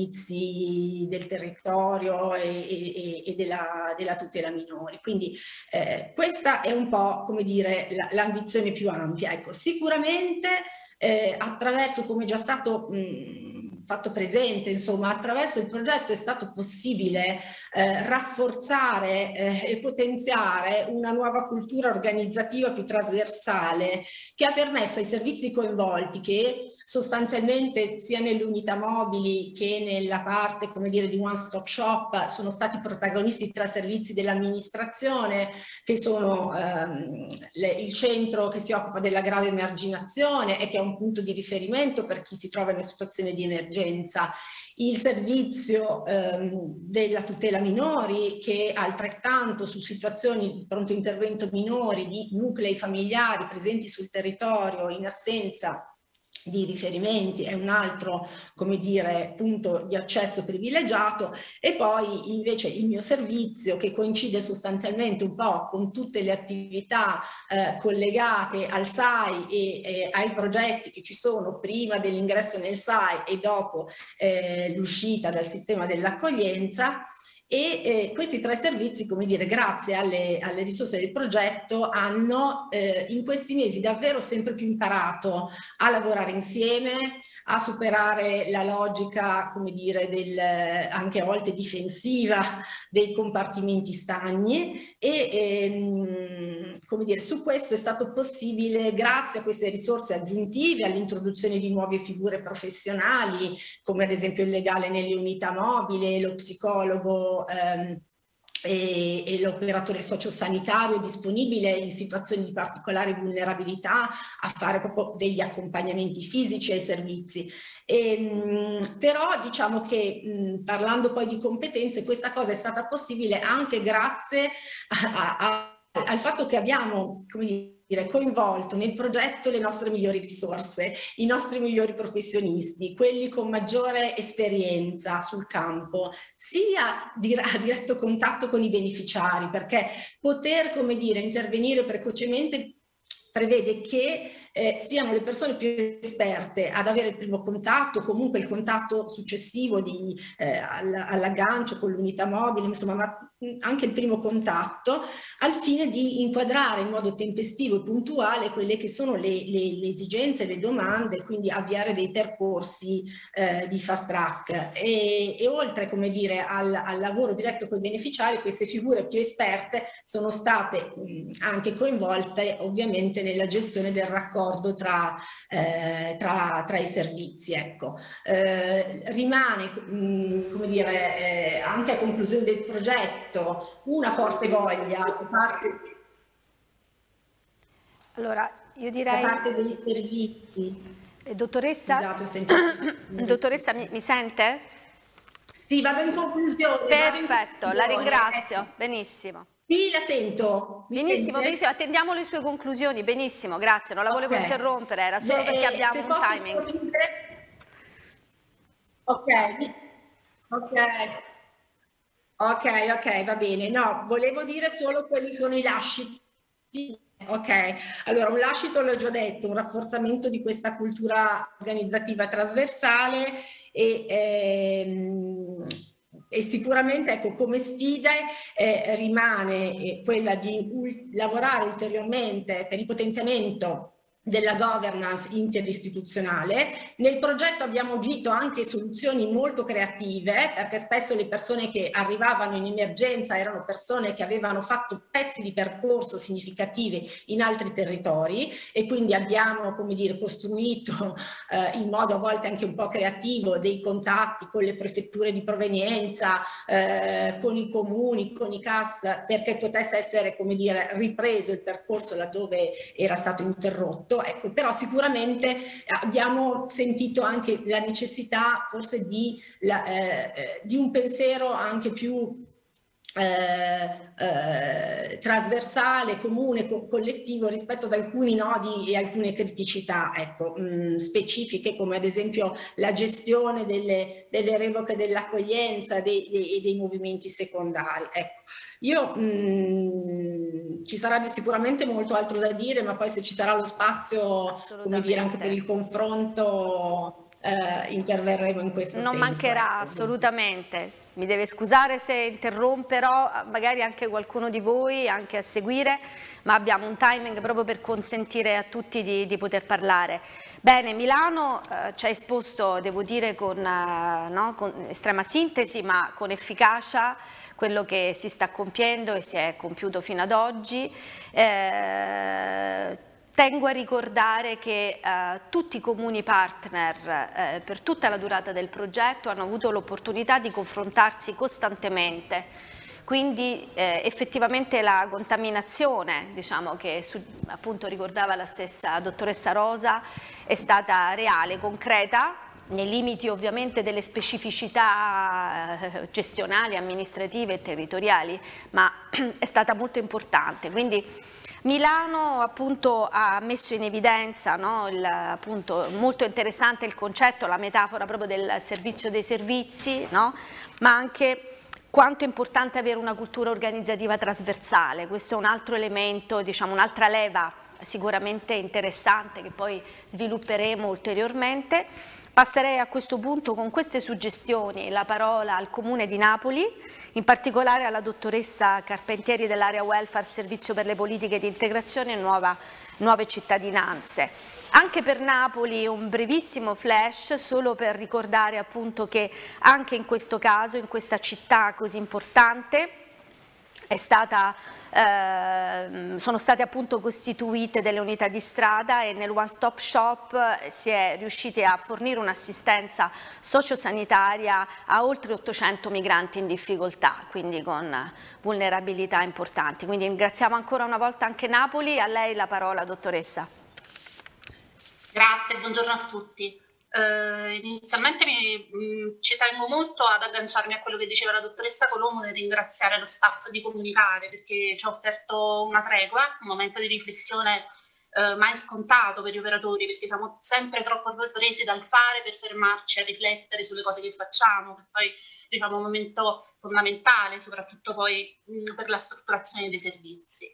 servizi del territorio e, e, e della, della tutela minori. Quindi eh, questa è un po', come dire, l'ambizione più ampia. Ecco, sicuramente Eh, attraverso, come è già stato mh, fatto presente, insomma, attraverso il progetto è stato possibile eh, rafforzare eh, e potenziare una nuova cultura organizzativa più trasversale, che ha permesso ai servizi coinvolti, che sostanzialmente sia nelle unità mobili che nella parte, come dire, di One Stop Shop sono stati protagonisti tra servizi dell'amministrazione, che sono ehm, le, il centro che si occupa della grave emarginazione e che è un punto di riferimento per chi si trova in una situazione di emergenza, il servizio ehm, della tutela minori, che altrettanto su situazioni di pronto intervento minori, di nuclei familiari presenti sul territorio in assenza di riferimenti, è un altro, come dire, punto di accesso privilegiato. E poi invece il mio servizio, che coincide sostanzialmente un po' con tutte le attività eh, collegate al S A I e eh, ai progetti che ci sono prima dell'ingresso nel S A I e dopo eh, l'uscita dal sistema dell'accoglienza. E eh, questi tre servizi, come dire, grazie alle, alle risorse del progetto, hanno eh, in questi mesi davvero sempre più imparato a lavorare insieme, a superare la logica, come dire, del, anche a volte difensiva dei compartimenti stagni, e ehm, come dire, su questo è stato possibile grazie a queste risorse aggiuntive, all'introduzione di nuove figure professionali, come ad esempio il legale nelle unità mobili, lo psicologo medico ehm, e, e l'operatore sociosanitario disponibile in situazioni di particolare vulnerabilità a fare proprio degli accompagnamenti fisici ai servizi. E, mh, però diciamo che mh, parlando poi di competenze, questa cosa è stata possibile anche grazie a, a, a, al fatto che abbiamo, come dire, coinvolto nel progetto le nostre migliori risorse, i nostri migliori professionisti, quelli con maggiore esperienza sul campo, sia a diretto contatto con i beneficiari, perché poter, come dire, intervenire precocemente prevede che eh, siano le persone più esperte ad avere il primo contatto, comunque il contatto successivo di, eh, all'aggancio con l'unità mobile, insomma, ma anche il primo contatto, al fine di inquadrare in modo tempestivo e puntuale quelle che sono le, le, le esigenze, le domande, quindi avviare dei percorsi eh, di fast track. E, e oltre, come dire, al, al lavoro diretto con i beneficiari, queste figure più esperte sono state mh, anche coinvolte ovviamente nella gestione del raccordo tra, eh, tra, tra i servizi. Ecco. Eh, rimane, mh, come dire, eh, anche a conclusione del progetto una forte voglia da parte, allora, io direi, da parte dei servizi. Eh, dottoressa, Scusate, ho sentito. dottoressa mi, mi sente? Sì, vado in conclusione. Perfetto, in conclusione. La ringrazio, Ecco. Benissimo. Sì, la sento. Mi Benissimo, sente? benissimo, attendiamo le sue conclusioni, benissimo, grazie, non la volevo Okay. interrompere, era solo Beh, perché eh, abbiamo se un posso timing. scorrere- Ok, ok. Ok, ok, va bene. No, volevo dire solo quali sono i lasciti. Ok, allora un lascito l'ho già detto, un rafforzamento di questa cultura organizzativa trasversale e, ehm, e sicuramente, ecco, come sfida eh, rimane eh, quella di ul- lavorare ulteriormente per il potenziamento della governance interistituzionale. Nel progetto abbiamo agito anche soluzioni molto creative, perché spesso le persone che arrivavano in emergenza erano persone che avevano fatto pezzi di percorso significativi in altri territori e quindi abbiamo, come dire, costruito eh, in modo a volte anche un po' creativo dei contatti con le prefetture di provenienza, eh, con i comuni, con i C A S, perché potesse essere, come dire, ripreso il percorso laddove era stato interrotto. Ecco, però sicuramente abbiamo sentito anche la necessità forse di, la, eh, di un pensiero anche più eh, eh, trasversale, comune, co collettivo rispetto ad alcuni nodi e alcune criticità, ecco, mh, specifiche, come ad esempio la gestione delle, delle revoche dell'accoglienza e dei, dei, dei movimenti secondari. Ecco. Io mh, ci sarebbe sicuramente molto altro da dire, ma poi se ci sarà lo spazio, come dire, anche per il confronto, eh, interverremo in questo non senso. mancherà, ecco. Assolutamente. Mi deve scusare se interromperò, magari anche qualcuno di voi, anche a seguire, ma abbiamo un timing proprio per consentire a tutti di, di poter parlare. Bene, Milano eh, ci ha esposto, devo dire, con, eh, no, con estrema sintesi, ma con efficacia, quello che si sta compiendo e si è compiuto fino ad oggi. Eh, tengo a ricordare che eh, tutti i comuni partner eh, per tutta la durata del progetto hanno avuto l'opportunità di confrontarsi costantemente, quindi eh, effettivamente la contaminazione, diciamo, che su, appunto ricordava la stessa dottoressa Rosa, è stata reale, concreta, nei limiti ovviamente delle specificità gestionali, amministrative e territoriali, ma è stata molto importante. Quindi Milano appunto ha messo in evidenza, no, il, appunto, molto interessante il concetto, la metafora proprio del servizio dei servizi, no, ma anche quanto è importante avere una cultura organizzativa trasversale. Questo è un altro elemento, diciamo un'altra leva sicuramente interessante che poi svilupperemo ulteriormente. Passerei a questo punto con queste suggestioni la parola al Comune di Napoli, in particolare alla dottoressa Carpentieri dell'area welfare, servizio per le politiche di integrazione e nuova, nuove cittadinanze. Anche per Napoli un brevissimo flash, solo per ricordare appunto che anche in questo caso, in questa città così importante, È stata, eh, sono state appunto costituite delle unità di strada e nel One Stop Shop si è riusciti a fornire un'assistenza sociosanitaria a oltre ottocento migranti in difficoltà, quindi con vulnerabilità importanti. Quindi ringraziamo ancora una volta anche Napoli. A lei la parola, dottoressa. Grazie, buongiorno a tutti. Uh, inizialmente mi, mh, ci tengo molto ad agganciarmi a quello che diceva la dottoressa Colombo nel ringraziare lo staff di Comunicare, perché ci ha offerto una tregua, un momento di riflessione uh, mai scontato per gli operatori, perché siamo sempre troppo presi dal fare per fermarci a riflettere sulle cose che facciamo, che poi diciamo un momento fondamentale soprattutto poi mh, per la strutturazione dei servizi.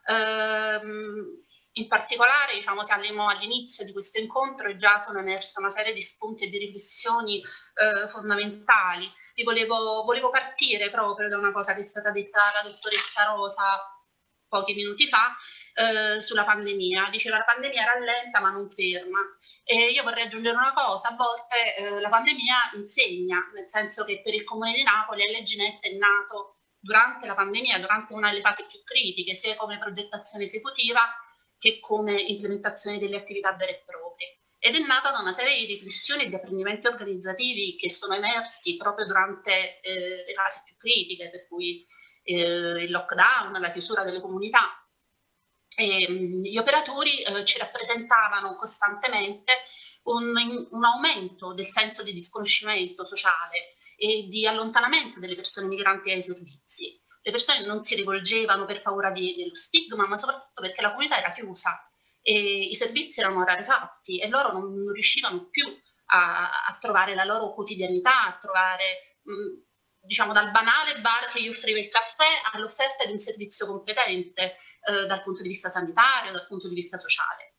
Uh, In particolare, diciamo, siamo all'inizio di questo incontro e già sono emerse una serie di spunti e di riflessioni eh, fondamentali. E volevo, volevo partire proprio da una cosa che è stata detta dalla dottoressa Rosa pochi minuti fa eh, sulla pandemia. Diceva la pandemia rallenta ma non ferma. E io vorrei aggiungere una cosa, a volte eh, la pandemia insegna, nel senso che per il Comune di Napoli L G Net è nato durante la pandemia, durante una delle fasi più critiche, sia come progettazione esecutiva che come implementazione delle attività vere e proprie. Ed è nata da una serie di riflessioni e di apprendimenti organizzativi che sono emersi proprio durante eh, le fasi più critiche, per cui eh, il lockdown, la chiusura delle comunità. E, mh, gli operatori eh, ci rappresentavano costantemente un, un aumento del senso di disconoscimento sociale e di allontanamento delle persone migranti dai servizi. Le persone non si rivolgevano per paura di, dello stigma, ma soprattutto perché la comunità era chiusa e i servizi erano rarefatti e loro non, non riuscivano più a, a trovare la loro quotidianità, a trovare, mh, diciamo, dal banale bar che gli offriva il caffè all'offerta di un servizio competente eh, dal punto di vista sanitario, dal punto di vista sociale.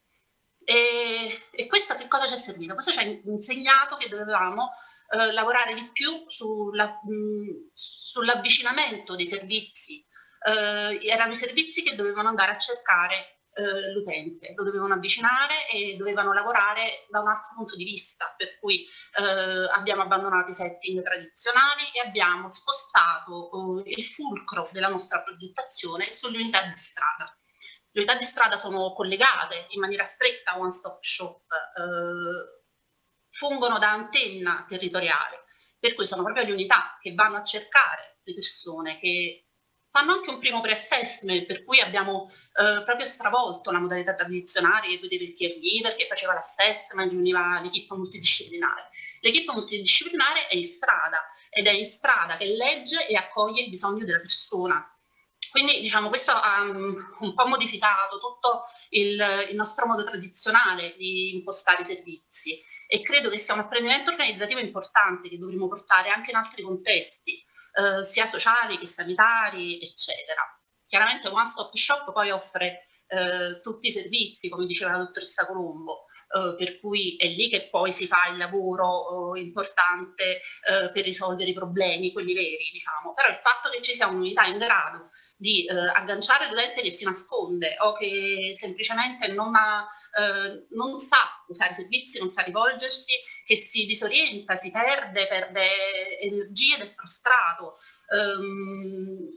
E, e questo a che cosa ci è servito? Questo ci ha insegnato che dovevamo Uh, lavorare di più sulla, mh, sull'avvicinamento dei servizi. Uh, erano i servizi che dovevano andare a cercare uh, l'utente, lo dovevano avvicinare e dovevano lavorare da un altro punto di vista, per cui uh, abbiamo abbandonato i setting tradizionali e abbiamo spostato uh, il fulcro della nostra progettazione sulle unità di strada. Le unità di strada sono collegate in maniera stretta a One Stop Shop, uh, fungono da antenna territoriale, per cui sono proprio le unità che vanno a cercare le persone, che fanno anche un primo pre-assessment, per cui abbiamo eh, proprio stravolto la modalità tradizionale che vedeva il caregiver, che faceva l'assessment, riuniva l'equipe multidisciplinare. L'equipe multidisciplinare è in strada, ed è in strada che legge e accoglie il bisogno della persona. Quindi diciamo questo ha um, un po' modificato tutto il, il nostro modo tradizionale di impostare i servizi. E credo che sia un apprendimento organizzativo importante che dovremo portare anche in altri contesti, eh, sia sociali che sanitari, eccetera. Chiaramente One Stop Shop poi offre eh, tutti i servizi, come diceva la dottoressa Colombo, eh, per cui è lì che poi si fa il lavoro eh, importante eh, per risolvere i problemi, quelli veri, diciamo. Però il fatto che ci sia un'unità in grado di eh, agganciare l'utente che si nasconde o che semplicemente non, ha, eh, non sa usare i servizi, non sa rivolgersi, che si disorienta, si perde, perde energie ed è frustrato. Um,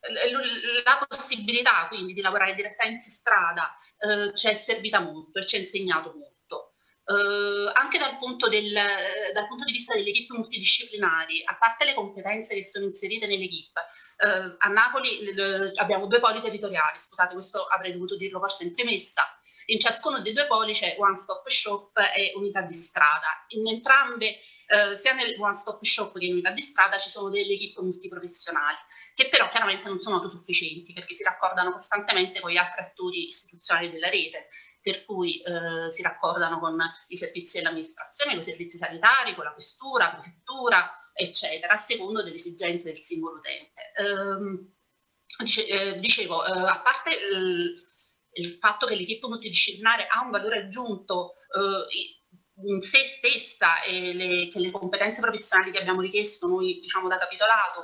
la possibilità quindi di lavorare direttamente in strada eh, ci è servita molto e ci ha insegnato molto. Uh, anche dal punto, del, dal punto di vista delle equip multidisciplinari, a parte le competenze che sono inserite nelle equip, uh, a Napoli le, abbiamo due poli territoriali, scusate, questo avrei dovuto dirlo forse in premessa. In ciascuno dei due poli c'è One Stop Shop e unità di strada. In entrambe, uh, sia nel One Stop Shop che in unità di strada, ci sono delle equip multiprofessionali, che però chiaramente non sono autosufficienti perché si raccordano costantemente con gli altri attori istituzionali della rete, per cui eh, si raccordano con i servizi dell'amministrazione, con i servizi sanitari, con la questura, la prefettura, eccetera, a secondo delle esigenze del singolo utente. Ehm, dice, eh, dicevo, eh, a parte il, il fatto che l'equipe multidisciplinare ha un valore aggiunto eh, in sé stessa e le, che le competenze professionali che abbiamo richiesto noi, diciamo, da capitolato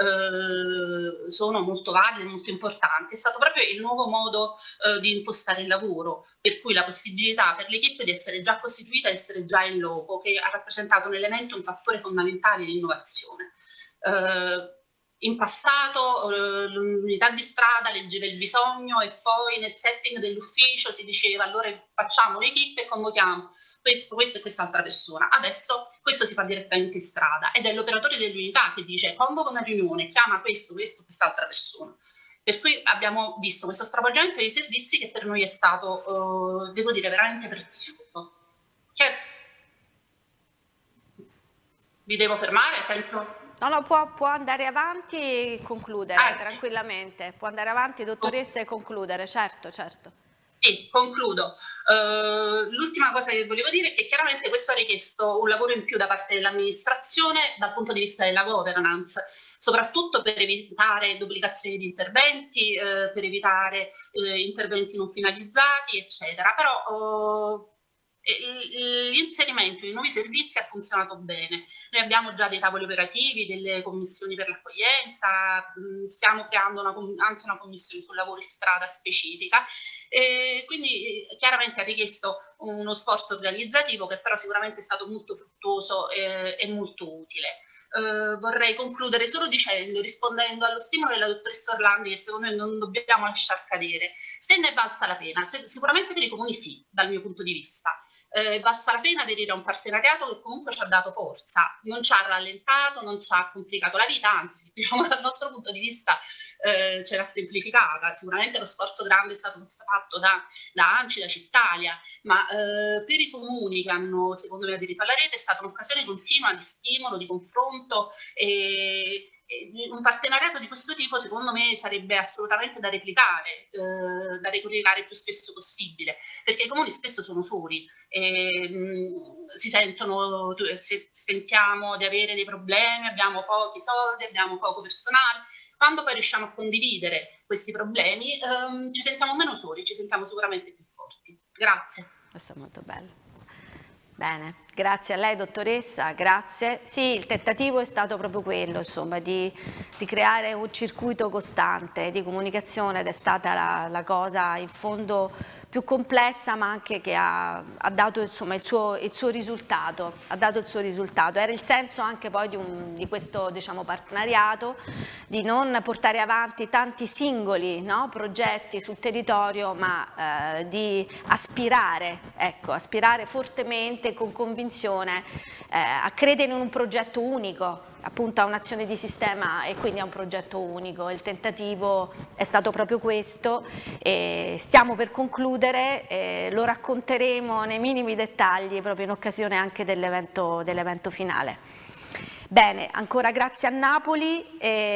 eh, sono molto valide, molto importanti, è stato proprio il nuovo modo eh, di impostare il lavoro, per cui la possibilità per l'equipe di essere già costituita e essere già in loco, che ha rappresentato un elemento, un fattore fondamentale di innovazione. Eh, in passato eh, l'unità di strada leggeva il bisogno e poi nel setting dell'ufficio si diceva allora facciamo un'equipe e convochiamo questo, questo e quest'altra persona. Adesso questo si fa direttamente in strada ed è l'operatore dell'unità che dice convoca una riunione, chiama questo, questo, quest'altra persona. Per cui abbiamo visto questo stravolgimento dei servizi che per noi è stato, eh, devo dire, veramente prezioso. Che... Vi devo fermare? Sento... No, no, può, può andare avanti e concludere ah, tranquillamente. Può andare avanti, dottoressa, e concludere, certo, certo. Sì, concludo. Uh, l'ultima cosa che volevo dire è che chiaramente questo ha richiesto un lavoro in più da parte dell'amministrazione dal punto di vista della governance, soprattutto per evitare duplicazioni di interventi, eh, per evitare eh, interventi non finalizzati, eccetera. Però uh, l'inserimento di nuovi servizi ha funzionato bene. Noi abbiamo già dei tavoli operativi, delle commissioni per l'accoglienza, stiamo creando una, anche una commissione sul lavoro in strada specifica, e quindi chiaramente ha richiesto uno sforzo organizzativo che però sicuramente è stato molto fruttuoso e, e molto utile. Uh, vorrei concludere solo dicendo, rispondendo allo stimolo della dottoressa Orlandi, che secondo me non dobbiamo lasciar cadere, se ne è valsa la pena, se, sicuramente per i comuni sì, dal mio punto di vista. È eh, valsa la pena aderire a un partenariato che comunque ci ha dato forza, non ci ha rallentato, non ci ha complicato la vita, anzi, diciamo dal nostro punto di vista eh, ce l'ha semplificata. Sicuramente lo sforzo grande è stato fatto da, da ANCI, da Cittalia, ma eh, per i comuni che hanno secondo me aderito alla rete è stata un'occasione continua di stimolo, di confronto e un partenariato di questo tipo secondo me sarebbe assolutamente da replicare, eh, da replicare il più spesso possibile, perché i comuni spesso sono soli, e, mh, si sentono, se, sentiamo di avere dei problemi, abbiamo pochi soldi, abbiamo poco personale. Quando poi riusciamo a condividere questi problemi ehm, ci sentiamo meno soli, ci sentiamo sicuramente più forti. Grazie. Questo è molto bello. Bene, grazie a lei dottoressa, grazie. Sì, il tentativo è stato proprio quello, insomma, di, di creare un circuito costante di comunicazione ed è stata la, la cosa in fondo più complessa, ma anche che ha, ha dato insomma, il, suo, il suo risultato, ha dato il suo risultato. Era il senso anche poi di, un, di questo diciamo, partenariato, di non portare avanti tanti singoli no, progetti sul territorio, ma eh, di aspirare, ecco, aspirare fortemente, con convinzione, eh, a credere in un progetto unico, appunto a un'azione di sistema e quindi a un progetto unico. Il tentativo è stato proprio questo e stiamo per concludere, eh, lo racconteremo nei minimi dettagli proprio in occasione anche dell'evento dell'evento finale. Bene, ancora grazie a Napoli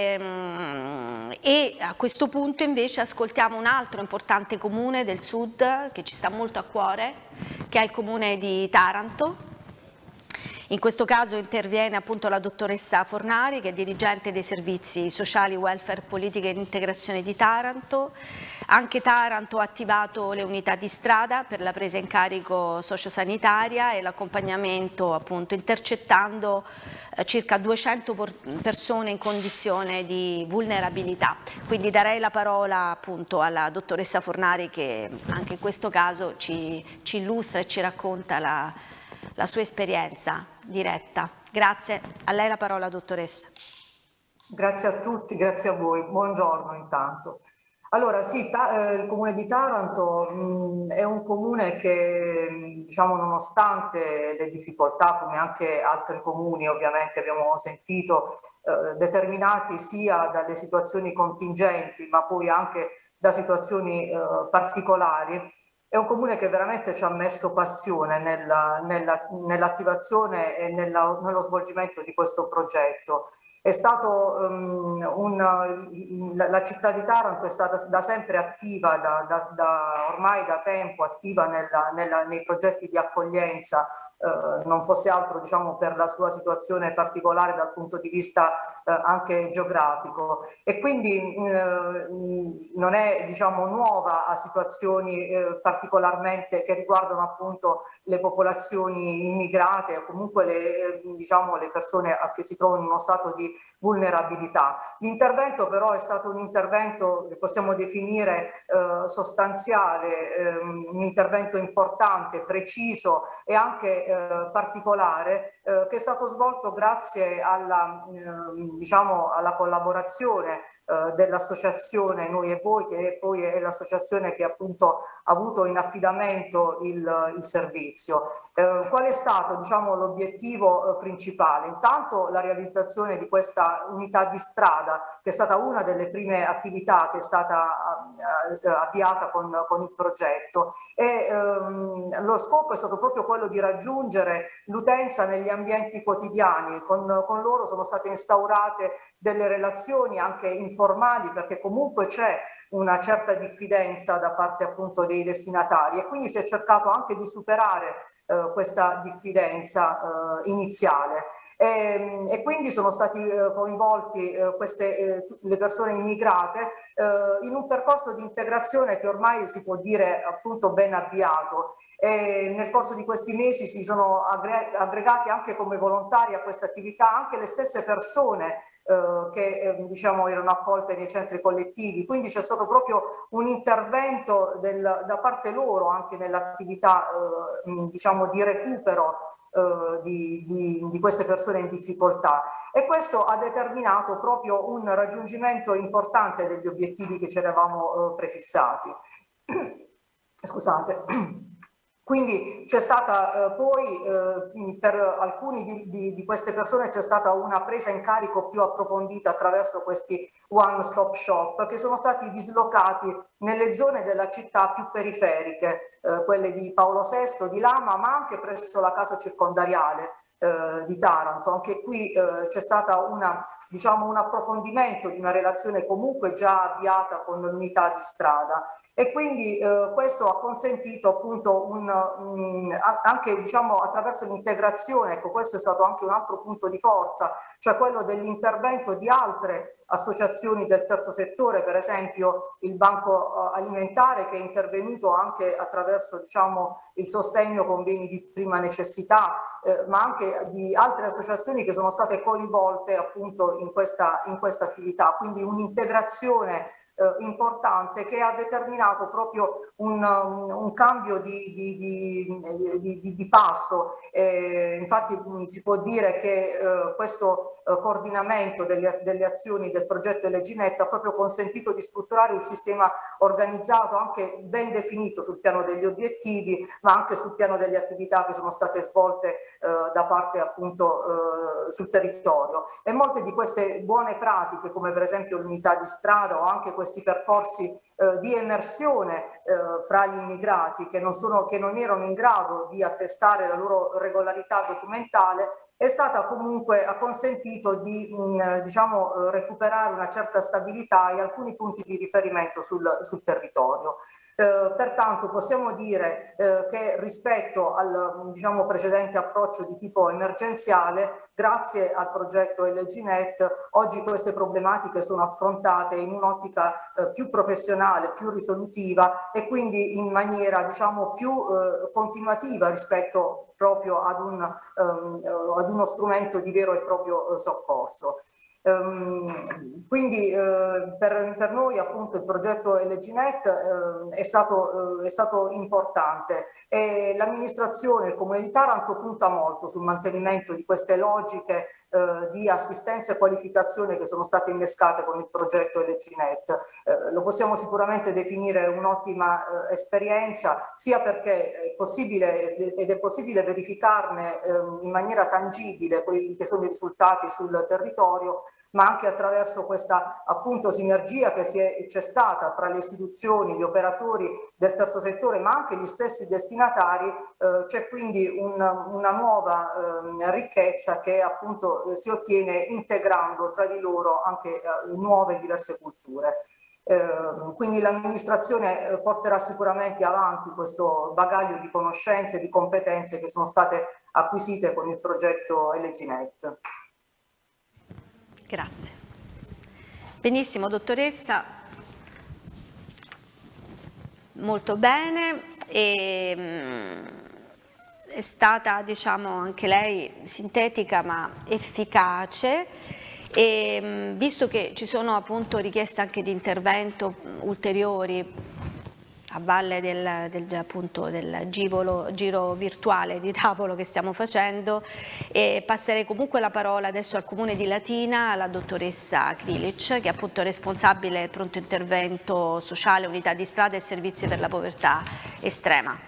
ehm, e a questo punto invece ascoltiamo un altro importante comune del sud che ci sta molto a cuore, che è il comune di Taranto. In questo caso interviene appunto la dottoressa Fornari, che è dirigente dei servizi sociali, welfare, politiche ed integrazione di Taranto. Anche Taranto ha attivato le unità di strada per la presa in carico sociosanitaria e l'accompagnamento, appunto intercettando eh, circa duecento persone in condizione di vulnerabilità. Quindi darei la parola appunto alla dottoressa Fornari, che anche in questo caso ci, ci illustra e ci racconta la, la sua esperienza diretta. Grazie, a lei la parola dottoressa. Grazie a tutti, grazie a voi, buongiorno intanto. Allora sì, ta, eh, il comune di Taranto mh, è un comune che diciamo nonostante le difficoltà, come anche altri comuni ovviamente abbiamo sentito, eh, determinati sia dalle situazioni contingenti ma poi anche da situazioni eh, particolari, è un comune che veramente ci ha messo passione nella, nella, nell'attivazione e nella, nello svolgimento di questo progetto. È stato um, un, la città di Taranto è stata da sempre attiva, da, da, da, ormai da tempo attiva nella, nella, nei progetti di accoglienza, eh, non fosse altro diciamo, per la sua situazione particolare dal punto di vista eh, anche geografico, e quindi eh, non è diciamo, nuova a situazioni eh, particolarmente che riguardano appunto le popolazioni immigrate o comunque le, diciamo, le persone che si trovano in uno stato di vulnerabilità. L'intervento però è stato un intervento che possiamo definire eh, sostanziale, eh, un intervento importante, preciso e anche eh, eh, particolare eh, che è stato svolto grazie alla, eh, diciamo, alla collaborazione eh, dell'associazione Noi e Voi, che poi è l'associazione che appunto ha avuto in affidamento il, il servizio. Eh, qual è stato, diciamo, l'obiettivo eh, principale? Intanto la realizzazione di questa unità di strada, che è stata una delle prime attività che è stata eh, avviata con, con il progetto, e ehm, lo scopo è stato proprio quello di raggiungere l'utenza negli ambienti quotidiani. Con, con loro sono state instaurate delle relazioni anche informali, perché comunque c'è una certa diffidenza da parte appunto dei destinatari, e quindi si è cercato anche di superare eh, questa diffidenza eh, iniziale. E, e quindi sono stati eh, coinvolti eh, queste, eh, le persone immigrate eh, in un percorso di integrazione che ormai si può dire appunto ben avviato. E nel corso di questi mesi si sono aggregati anche come volontari a questa attività anche le stesse persone eh, che eh, diciamo erano accolte nei centri collettivi, quindi c'è stato proprio un intervento del, da parte loro anche nell'attività eh, diciamo di recupero eh, di, di, di queste persone in difficoltà, e questo ha determinato proprio un raggiungimento importante degli obiettivi che ci eravamo eh, prefissati. Scusate. Quindi c'è stata eh, poi eh, per alcuni di, di, di queste persone c'è stata una presa in carico più approfondita attraverso questi one stop shop che sono stati dislocati nelle zone della città più periferiche, eh, quelle di Paolo sesto, di Lama, ma anche presso la casa circondariale eh, di Taranto. Anche qui eh, c'è stato diciamo, un approfondimento di una relazione comunque già avviata con l'unità di strada. E quindi eh, questo ha consentito appunto un, um, anche diciamo attraverso l'integrazione, ecco questo è stato anche un altro punto di forza, cioè quello dell'intervento di altre associazioni del terzo settore, per esempio il Banco Alimentare, che è intervenuto anche attraverso diciamo il sostegno con beni di prima necessità, eh, ma anche di altre associazioni che sono state coinvolte appunto in questa, in questa attività, quindi un'integrazione eh, importante che ha determinato proprio un, un, un cambio di, di, di, di, di, di passo. Eh, infatti mh, si può dire che eh, questo eh, coordinamento delle, delle azioni del progetto Eleginet ha proprio consentito di strutturare un sistema organizzato anche ben definito sul piano degli obiettivi, ma anche sul piano delle attività che sono state svolte eh, da parte appunto eh, sul territorio. E molte di queste buone pratiche, come per esempio l'unità di strada o anche questi percorsi eh, di emersione eh, fra gli immigrati che non, sono, che non erano in grado di attestare la loro regolarità documentale, è stata comunque, ha consentito di mh, diciamo, recuperare una certa stabilità e alcuni punti di riferimento sul, sul territorio. Eh, pertanto possiamo dire eh, che rispetto al diciamo, precedente approccio di tipo emergenziale, grazie al progetto Eleginet, oggi queste problematiche sono affrontate in un'ottica eh, più professionale, più risolutiva e quindi in maniera diciamo, più eh, continuativa rispetto proprio ad, un, um, ad uno strumento di vero e proprio uh, soccorso. Um, quindi uh, per, per noi appunto il progetto Eleginet uh, è, stato, uh, è stato importante e l'amministrazione, il Comune di Taranto punta molto sul mantenimento di queste logiche uh, di assistenza e qualificazione che sono state innescate con il progetto Eleginet. Uh, lo possiamo sicuramente definire un'ottima uh, esperienza, sia perché è possibile ed è possibile verificarne uh, in maniera tangibile quelli che sono i risultati sul territorio, ma anche attraverso questa appunto sinergia che c'è stata tra le istituzioni, gli operatori del terzo settore, ma anche gli stessi destinatari. Eh, c'è quindi un, una nuova eh, ricchezza che appunto eh, si ottiene integrando tra di loro anche eh, nuove diverse culture. Eh, quindi l'amministrazione eh, porterà sicuramente avanti questo bagaglio di conoscenze e di competenze che sono state acquisite con il progetto Eleginet. Grazie. Benissimo, dottoressa. Molto bene. E, mh, è stata, diciamo, anche lei sintetica ma efficace. E, mh, visto che ci sono appunto richieste anche di intervento ulteriori, a valle del, del, appunto, del giro, giro virtuale di tavolo che stiamo facendo, e passerei comunque la parola adesso al Comune di Latina, alla dottoressa Krilic, che è appunto responsabile del pronto intervento sociale, unità di strada e servizi per la povertà estrema.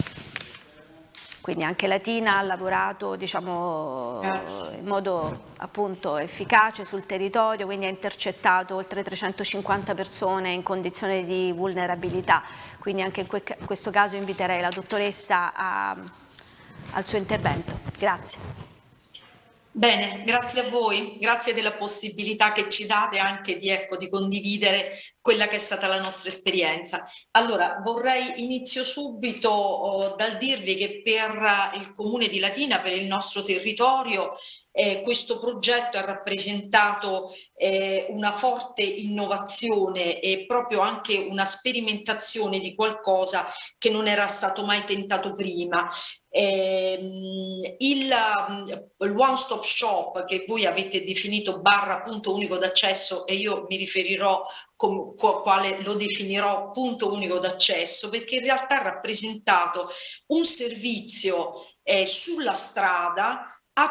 Quindi anche Latina ha lavorato, diciamo, in modo appunto efficace sul territorio, quindi ha intercettato oltre trecentocinquanta persone in condizione di vulnerabilità. Quindi anche in, que in questo caso inviterei la dottoressa a, al suo intervento. Grazie. Bene, grazie a voi, grazie della possibilità che ci date anche di, ecco, di condividere quella che è stata la nostra esperienza. Allora, vorrei inizio subito oh, dal dirvi che per il Comune di Latina, per il nostro territorio, Eh, questo progetto ha rappresentato eh, una forte innovazione e proprio anche una sperimentazione di qualcosa che non era stato mai tentato prima. Eh, il, il one stop shop che voi avete definito barra punto unico d'accesso, e io mi riferirò come quale lo definirò punto unico d'accesso, perché in realtà ha rappresentato un servizio eh, sulla strada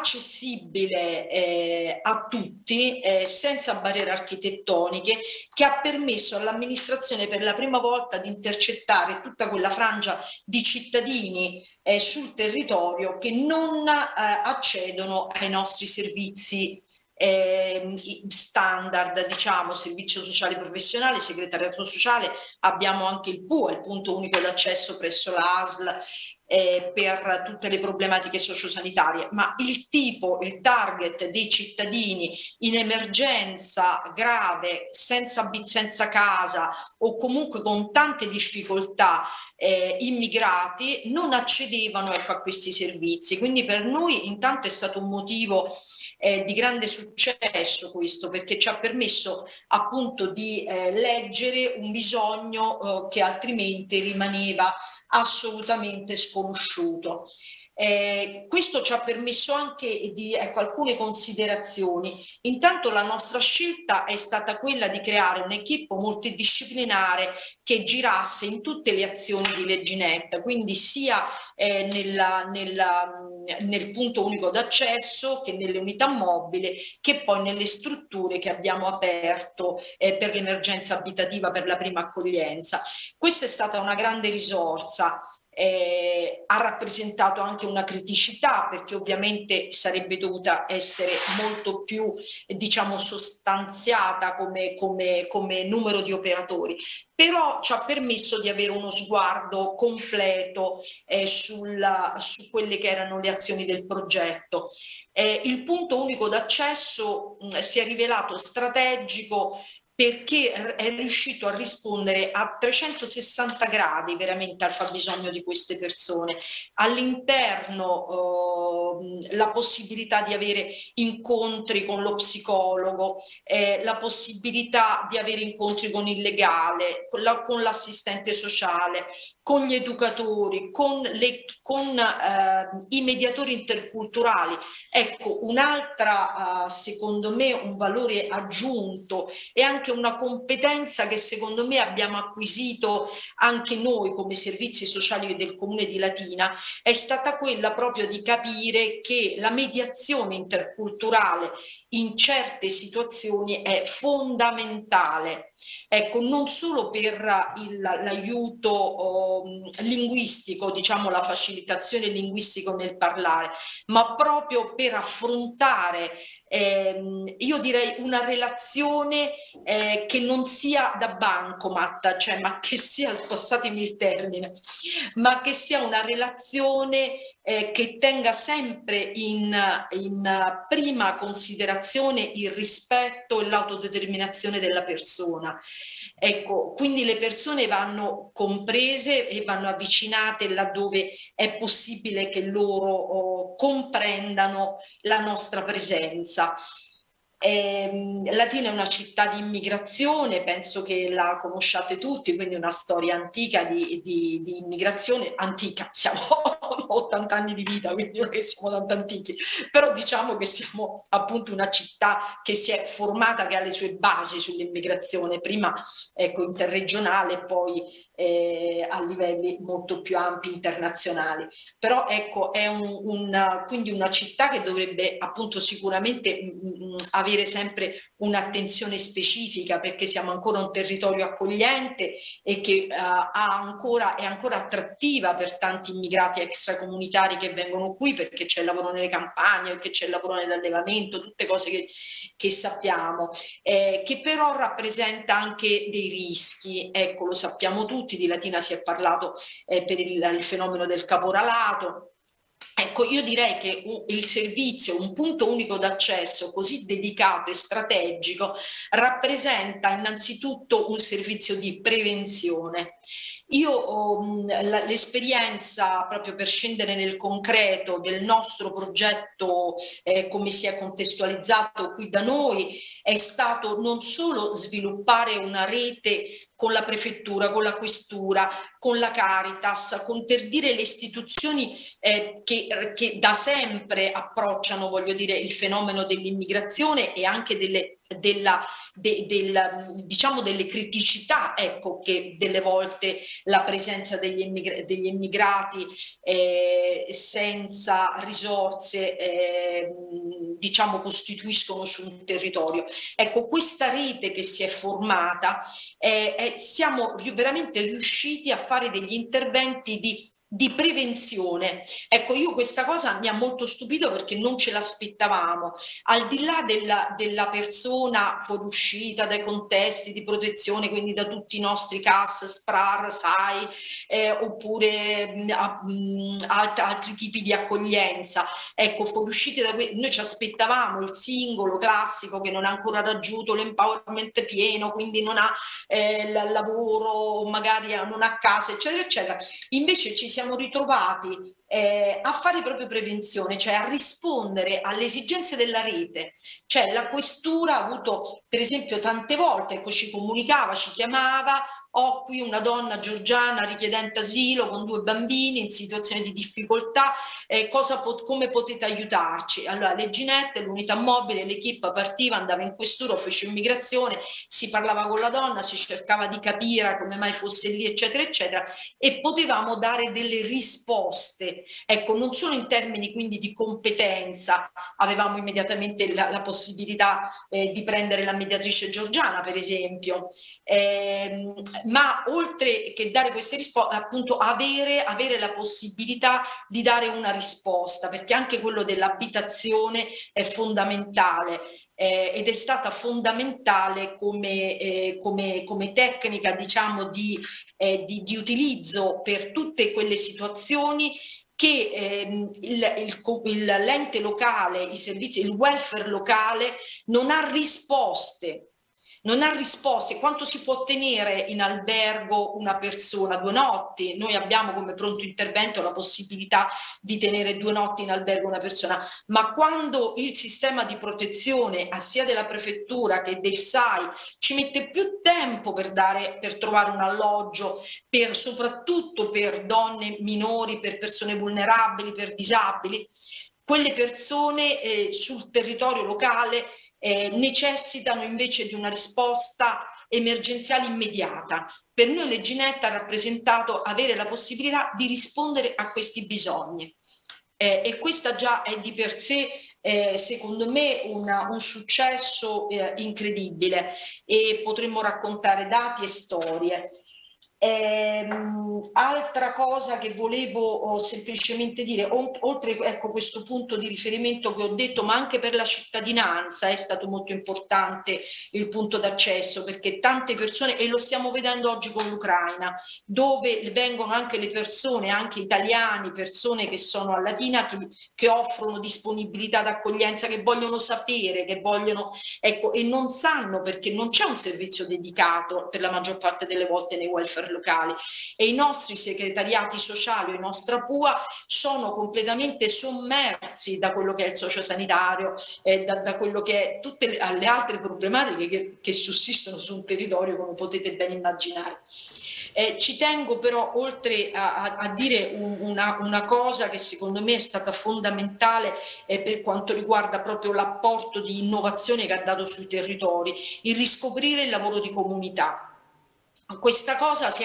accessibile eh, a tutti, eh, senza barriere architettoniche, che ha permesso all'amministrazione per la prima volta di intercettare tutta quella frangia di cittadini eh, sul territorio che non eh, accedono ai nostri servizi Eh, standard, diciamo, servizio sociale professionale, segretariato sociale. Abbiamo anche il P U A, il punto unico d'accesso presso la A S L eh, per tutte le problematiche sociosanitarie, ma il tipo, il target dei cittadini in emergenza grave, senza, senza casa o comunque con tante difficoltà, eh, immigrati, non accedevano, ecco, a questi servizi. Quindi per noi intanto è stato un motivo Eh, di grande successo questo, perché ci ha permesso appunto di eh, leggere un bisogno eh, che altrimenti rimaneva assolutamente sconosciuto. Eh, questo ci ha permesso anche di, ecco, alcune considerazioni. Intanto la nostra scelta è stata quella di creare un'equipe multidisciplinare che girasse in tutte le azioni di Leginetta, quindi sia eh, nella, nella, nel punto unico d'accesso che nelle unità mobili, che poi nelle strutture che abbiamo aperto eh, per l'emergenza abitativa, per la prima accoglienza. Questa è stata una grande risorsa. Eh, ha rappresentato anche una criticità, perché ovviamente sarebbe dovuta essere molto più, diciamo, sostanziata come, come, come numero di operatori, però ci ha permesso di avere uno sguardo completo eh, sulla, su quelle che erano le azioni del progetto. Eh, il punto unico d'accesso mh, si è rivelato strategico perché è riuscito a rispondere a trecentosessanta gradi veramente al fabbisogno di queste persone. All'interno eh, la possibilità di avere incontri con lo psicologo, eh, la possibilità di avere incontri con il legale, con l'assistente sociale, con gli educatori, con, le, con eh, i mediatori interculturali. Ecco, un'altra, uh, secondo me, un valore aggiunto e anche una competenza che secondo me abbiamo acquisito anche noi come servizi sociali del Comune di Latina, è stata quella proprio di capire che la mediazione interculturale in certe situazioni è fondamentale. Ecco, non solo per l'aiuto oh, linguistico, diciamo la facilitazione linguistica nel parlare, ma proprio per affrontare, ehm, io direi, una relazione eh, che non sia da bancomat, cioè, ma che sia, passatemi il termine, ma che sia una relazione eh, che tenga sempre in, in prima considerazione il rispetto e l'autodeterminazione della persona. Ecco, quindi le persone vanno comprese e vanno avvicinate laddove è possibile che loro oh, comprendano la nostra presenza. Eh, Latina è una città di immigrazione, penso che la conosciate tutti, quindi una storia antica di, di, di immigrazione, antica, siamo ottanta anni di vita, quindi non è che siamo tanto antichi, però diciamo che siamo appunto una città che si è formata, che ha le sue basi sull'immigrazione, prima ecco interregionale, poi eh, a livelli molto più ampi internazionali. Però ecco, è un, una, quindi una città che dovrebbe appunto sicuramente mh, avere sempre un'attenzione specifica, perché siamo ancora un territorio accogliente e che uh, ha ancora, è ancora attrattiva per tanti immigrati extracomunitari che vengono qui, perché c'è il lavoro nelle campagne, perché c'è il lavoro nell'allevamento, tutte cose che, che sappiamo, eh, che però rappresenta anche dei rischi. Ecco, lo sappiamo tutti, di Latina si è parlato eh, per il, il fenomeno del caporalato. Ecco, io direi che il servizio, un punto unico d'accesso così dedicato e strategico, rappresenta innanzitutto un servizio di prevenzione. Io ho l'esperienza, proprio per scendere nel concreto, del nostro progetto, eh, come si è contestualizzato qui da noi, è stato non solo sviluppare una rete con la prefettura, con la questura, con la Caritas, con, per dire, le istituzioni eh, che, che da sempre approcciano, voglio dire, il fenomeno dell'immigrazione e anche delle, della, de, del, diciamo delle criticità, ecco, che delle volte la presenza degli, immigra degli immigrati eh, senza risorse eh, diciamo costituiscono su un territorio. Ecco, questa rete che si è formata eh, è, siamo veramente riusciti a fare degli interventi di di prevenzione. Ecco, io questa cosa mi ha molto stupito perché non ce l'aspettavamo. Al di là della, della persona fuoriuscita dai contesti di protezione, quindi da tutti i nostri C A S, S P R A R, S A I, eh, oppure mh, mh, alt altri tipi di accoglienza, ecco, fuoriuscite da noi ci aspettavamo il singolo classico che non ha ancora raggiunto l'empowerment pieno, quindi non ha eh, il lavoro, magari non ha casa, eccetera, eccetera. Invece ci siamo siamo ritrovati eh, a fare proprio prevenzione, cioè a rispondere alle esigenze della rete. Cioè la questura ha avuto, per esempio, tante volte, ecco, ci comunicava, ci chiamava: ho qui una donna georgiana richiedente asilo con due bambini in situazione di difficoltà, eh, cosa pot come potete aiutarci? Allora le ginette, l'unità mobile, l'equipe partiva, andava in questura, ufficio immigrazione, si parlava con la donna, si cercava di capire come mai fosse lì, eccetera, eccetera, e potevamo dare delle risposte, ecco, non solo in termini quindi di competenza, avevamo immediatamente la, la possibilità eh, di prendere la mediatrice georgiana, per esempio, eh, ma oltre che dare queste risposte, appunto avere, avere la possibilità di dare una risposta, perché anche quello dell'abitazione è fondamentale. Eh, ed è stata fondamentale come, eh, come, come tecnica, diciamo, di, eh, di, di utilizzo per tutte quelle situazioni che ehm, l'ente locale, i servizi, il welfare locale non ha risposte. Non ha risposte. Quanto si può tenere in albergo una persona? Due notti. Noi abbiamo come pronto intervento la possibilità di tenere due notti in albergo una persona, ma quando il sistema di protezione, sia della prefettura che del S A I, ci mette più tempo per, dare, per trovare un alloggio, per, soprattutto per donne minori, per persone vulnerabili, per disabili, quelle persone eh, sul territorio locale Eh, necessitano invece di una risposta emergenziale immediata. Per noi Leginetta ha rappresentato avere la possibilità di rispondere a questi bisogni eh, e questa già è di per sé eh, secondo me una, un successo eh, incredibile, e potremmo raccontare dati e storie. Eh, altra cosa che volevo oh, semplicemente dire, oltre ecco, questo punto di riferimento che ho detto, ma anche per la cittadinanza è stato molto importante il punto d'accesso, perché tante persone, e lo stiamo vedendo oggi con l'Ucraina, dove vengono anche le persone, anche italiani, persone che sono a Latina, che, che offrono disponibilità d'accoglienza, che vogliono sapere, che vogliono, ecco, e non sanno, perché non c'è un servizio dedicato per la maggior parte delle volte nei welfare locali, e i nostri segretariati sociali o i nostra P U A sono completamente sommersi da quello che è il sociosanitario, eh, da, da quello che è tutte le, le altre problematiche che, che sussistono su un territorio, come potete ben immaginare. Eh, ci tengo però, oltre a, a, a dire un, una, una cosa che secondo me è stata fondamentale eh, per quanto riguarda proprio l'apporto di innovazione che ha dato sui territori, il riscoprire il lavoro di comunità. Questa cosa si era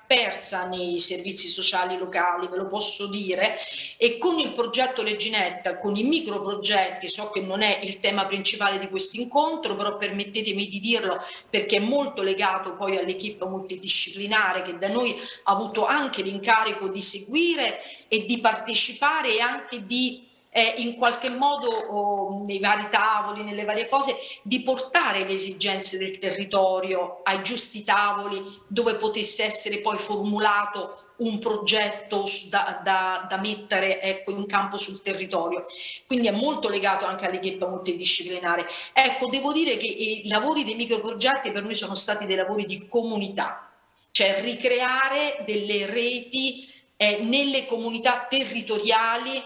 persa nei servizi sociali locali, ve lo posso dire, e con il progetto Legginetta, con i microprogetti, so che non è il tema principale di questo incontro, però permettetemi di dirlo perché è molto legato poi all'equipe multidisciplinare che da noi ha avuto anche l'incarico di seguire e di partecipare e anche di Eh, in qualche modo oh, nei vari tavoli, nelle varie cose, di portare le esigenze del territorio ai giusti tavoli dove potesse essere poi formulato un progetto da, da, da mettere ecco, in campo sul territorio. Quindi è molto legato anche all'equipe multidisciplinare. Ecco, devo dire che i lavori dei microprogetti per noi sono stati dei lavori di comunità, cioè ricreare delle reti eh, nelle comunità territoriali,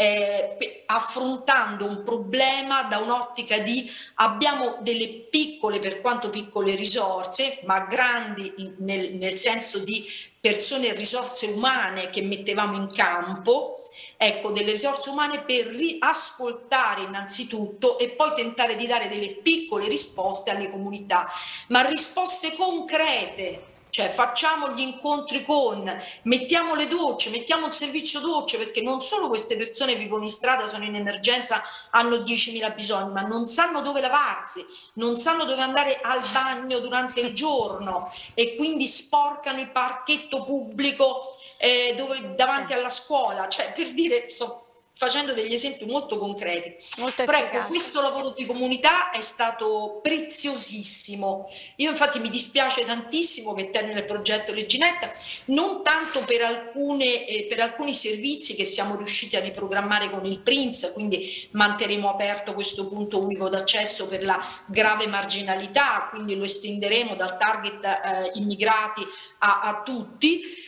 Eh, affrontando un problema da un'ottica di abbiamo delle piccole, per quanto piccole, risorse, ma grandi nel, nel senso di persone e risorse umane che mettevamo in campo, ecco, delle risorse umane per ascoltare innanzitutto e poi tentare di dare delle piccole risposte alle comunità, ma risposte concrete. Cioè facciamo gli incontri con, mettiamo le docce, mettiamo un servizio docce, perché non solo queste persone vivono in strada, sono in emergenza, hanno diecimila bisogni, ma non sanno dove lavarsi, non sanno dove andare al bagno durante il giorno e quindi sporcano il parchetto pubblico eh, dove, davanti alla scuola, cioè per dire... So, facendo degli esempi molto concreti. Molto Però ecco, questo lavoro di comunità è stato preziosissimo. Io infatti mi dispiace tantissimo che termini il progetto Legginetta, non tanto per, alcune, eh, per alcuni servizi che siamo riusciti a riprogrammare con il Prince, quindi manterremo aperto questo punto unico d'accesso per la grave marginalità, quindi lo estenderemo dal target eh, immigrati a, a tutti.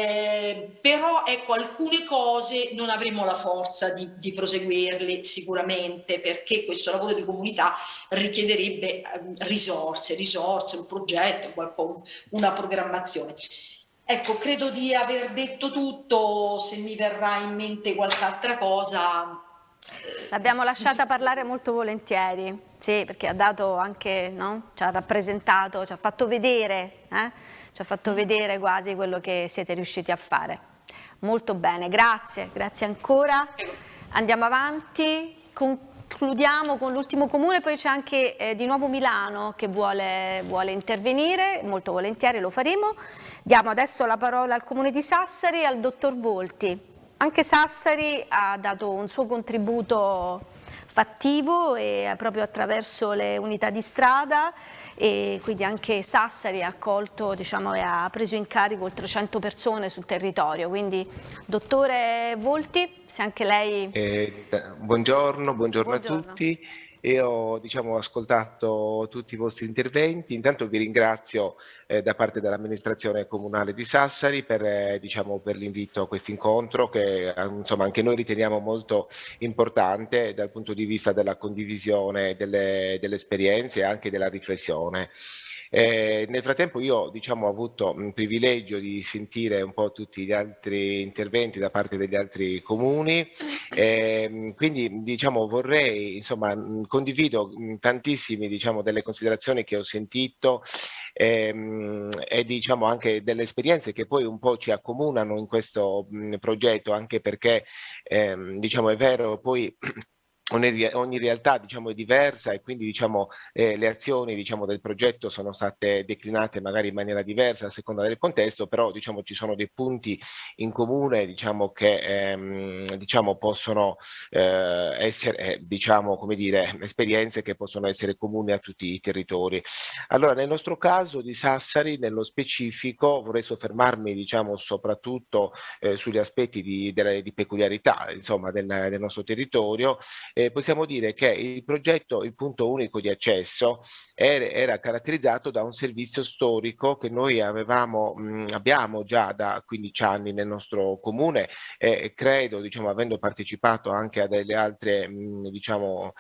Eh, però ecco, alcune cose non avremo la forza di, di proseguirle sicuramente, perché questo lavoro di comunità richiederebbe eh, risorse, risorse, un progetto, qualcosa, una programmazione. Ecco, credo di aver detto tutto, se mi verrà in mente qualche altra cosa. L'abbiamo lasciata parlare molto volentieri, sì, perché ha dato anche, no? Ci ha rappresentato, ci ha fatto vedere, eh? Ci ha fatto vedere quasi quello che siete riusciti a fare. Molto bene, grazie, grazie ancora. Andiamo avanti, concludiamo con l'ultimo comune, poi c'è anche eh, di nuovo Milano che vuole, vuole intervenire, molto volentieri lo faremo. Diamo adesso la parola al comune di Sassari e al dottor Volti. Anche Sassari ha dato un suo contributo fattivo e proprio attraverso le unità di strada, e quindi anche Sassari ha accolto, diciamo, e ha preso in carico oltre cento persone sul territorio. Quindi, dottore Volti, se anche lei... Eh, buongiorno, buongiorno, buongiorno a tutti. Io diciamo, ho ascoltato tutti i vostri interventi. Intanto vi ringrazio eh, da parte dell'amministrazione comunale di Sassari per, eh, diciamo, per l'invito a questo incontro che eh, insomma, anche noi riteniamo molto importante dal punto di vista della condivisione delle, delle esperienze e anche della riflessione. Eh, nel frattempo io diciamo, ho avuto il privilegio di sentire un po' tutti gli altri interventi da parte degli altri comuni, eh, quindi diciamo, vorrei, insomma, condivido tantissime diciamo, delle considerazioni che ho sentito ehm, e diciamo, anche delle esperienze che poi un po' ci accomunano in questo mh, progetto, anche perché ehm, diciamo, è vero poi Ogni, ogni realtà diciamo, è diversa e quindi diciamo, eh, le azioni diciamo, del progetto sono state declinate magari in maniera diversa a seconda del contesto, però diciamo, ci sono dei punti in comune diciamo, che ehm, diciamo, possono eh, essere eh, diciamo, come dire, esperienze che possono essere comuni a tutti i territori. Allora, nel nostro caso di Sassari, nello specifico, vorrei soffermarmi diciamo, soprattutto eh, sugli aspetti di, delle, di peculiarità insomma, del, del nostro territorio. Eh, possiamo dire che il progetto, il punto unico di accesso, era, era caratterizzato da un servizio storico che noi avevamo, mh, abbiamo già da quindici anni nel nostro comune e eh, credo, diciamo, avendo partecipato anche a delle altre, mh, diciamo,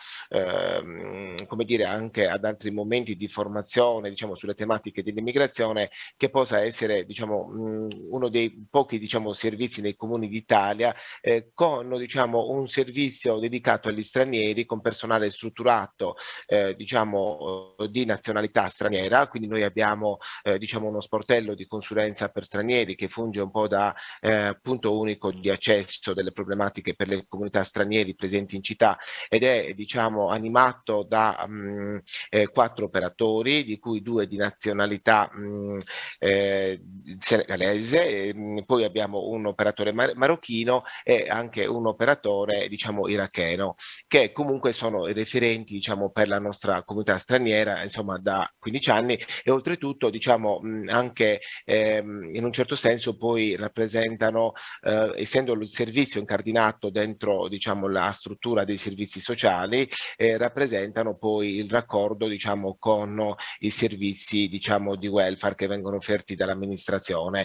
eh, come dire, anche ad altri momenti di formazione, diciamo, sulle tematiche dell'immigrazione, che possa essere, diciamo, mh, uno dei pochi, diciamo, servizi nei comuni d'Italia eh, con, diciamo, un servizio dedicato agli stranieri con personale strutturato eh, diciamo di nazionalità straniera, quindi noi abbiamo eh, diciamo uno sportello di consulenza per stranieri che funge un po' da eh, punto unico di accesso delle problematiche per le comunità stranieri presenti in città, ed è diciamo animato da mh, eh, quattro operatori, di cui due di nazionalità mh, eh, senegalese, mh, poi abbiamo un operatore mar marocchino e anche un operatore diciamo iracheno, che comunque sono i referenti diciamo per la nostra comunità straniera insomma da quindici anni, e oltretutto diciamo mh, anche ehm, in un certo senso poi rappresentano, eh, essendo il servizio incardinato dentro diciamo la struttura dei servizi sociali, eh, rappresentano poi il raccordo diciamo con i servizi diciamo di welfare che vengono offerti dall'amministrazione.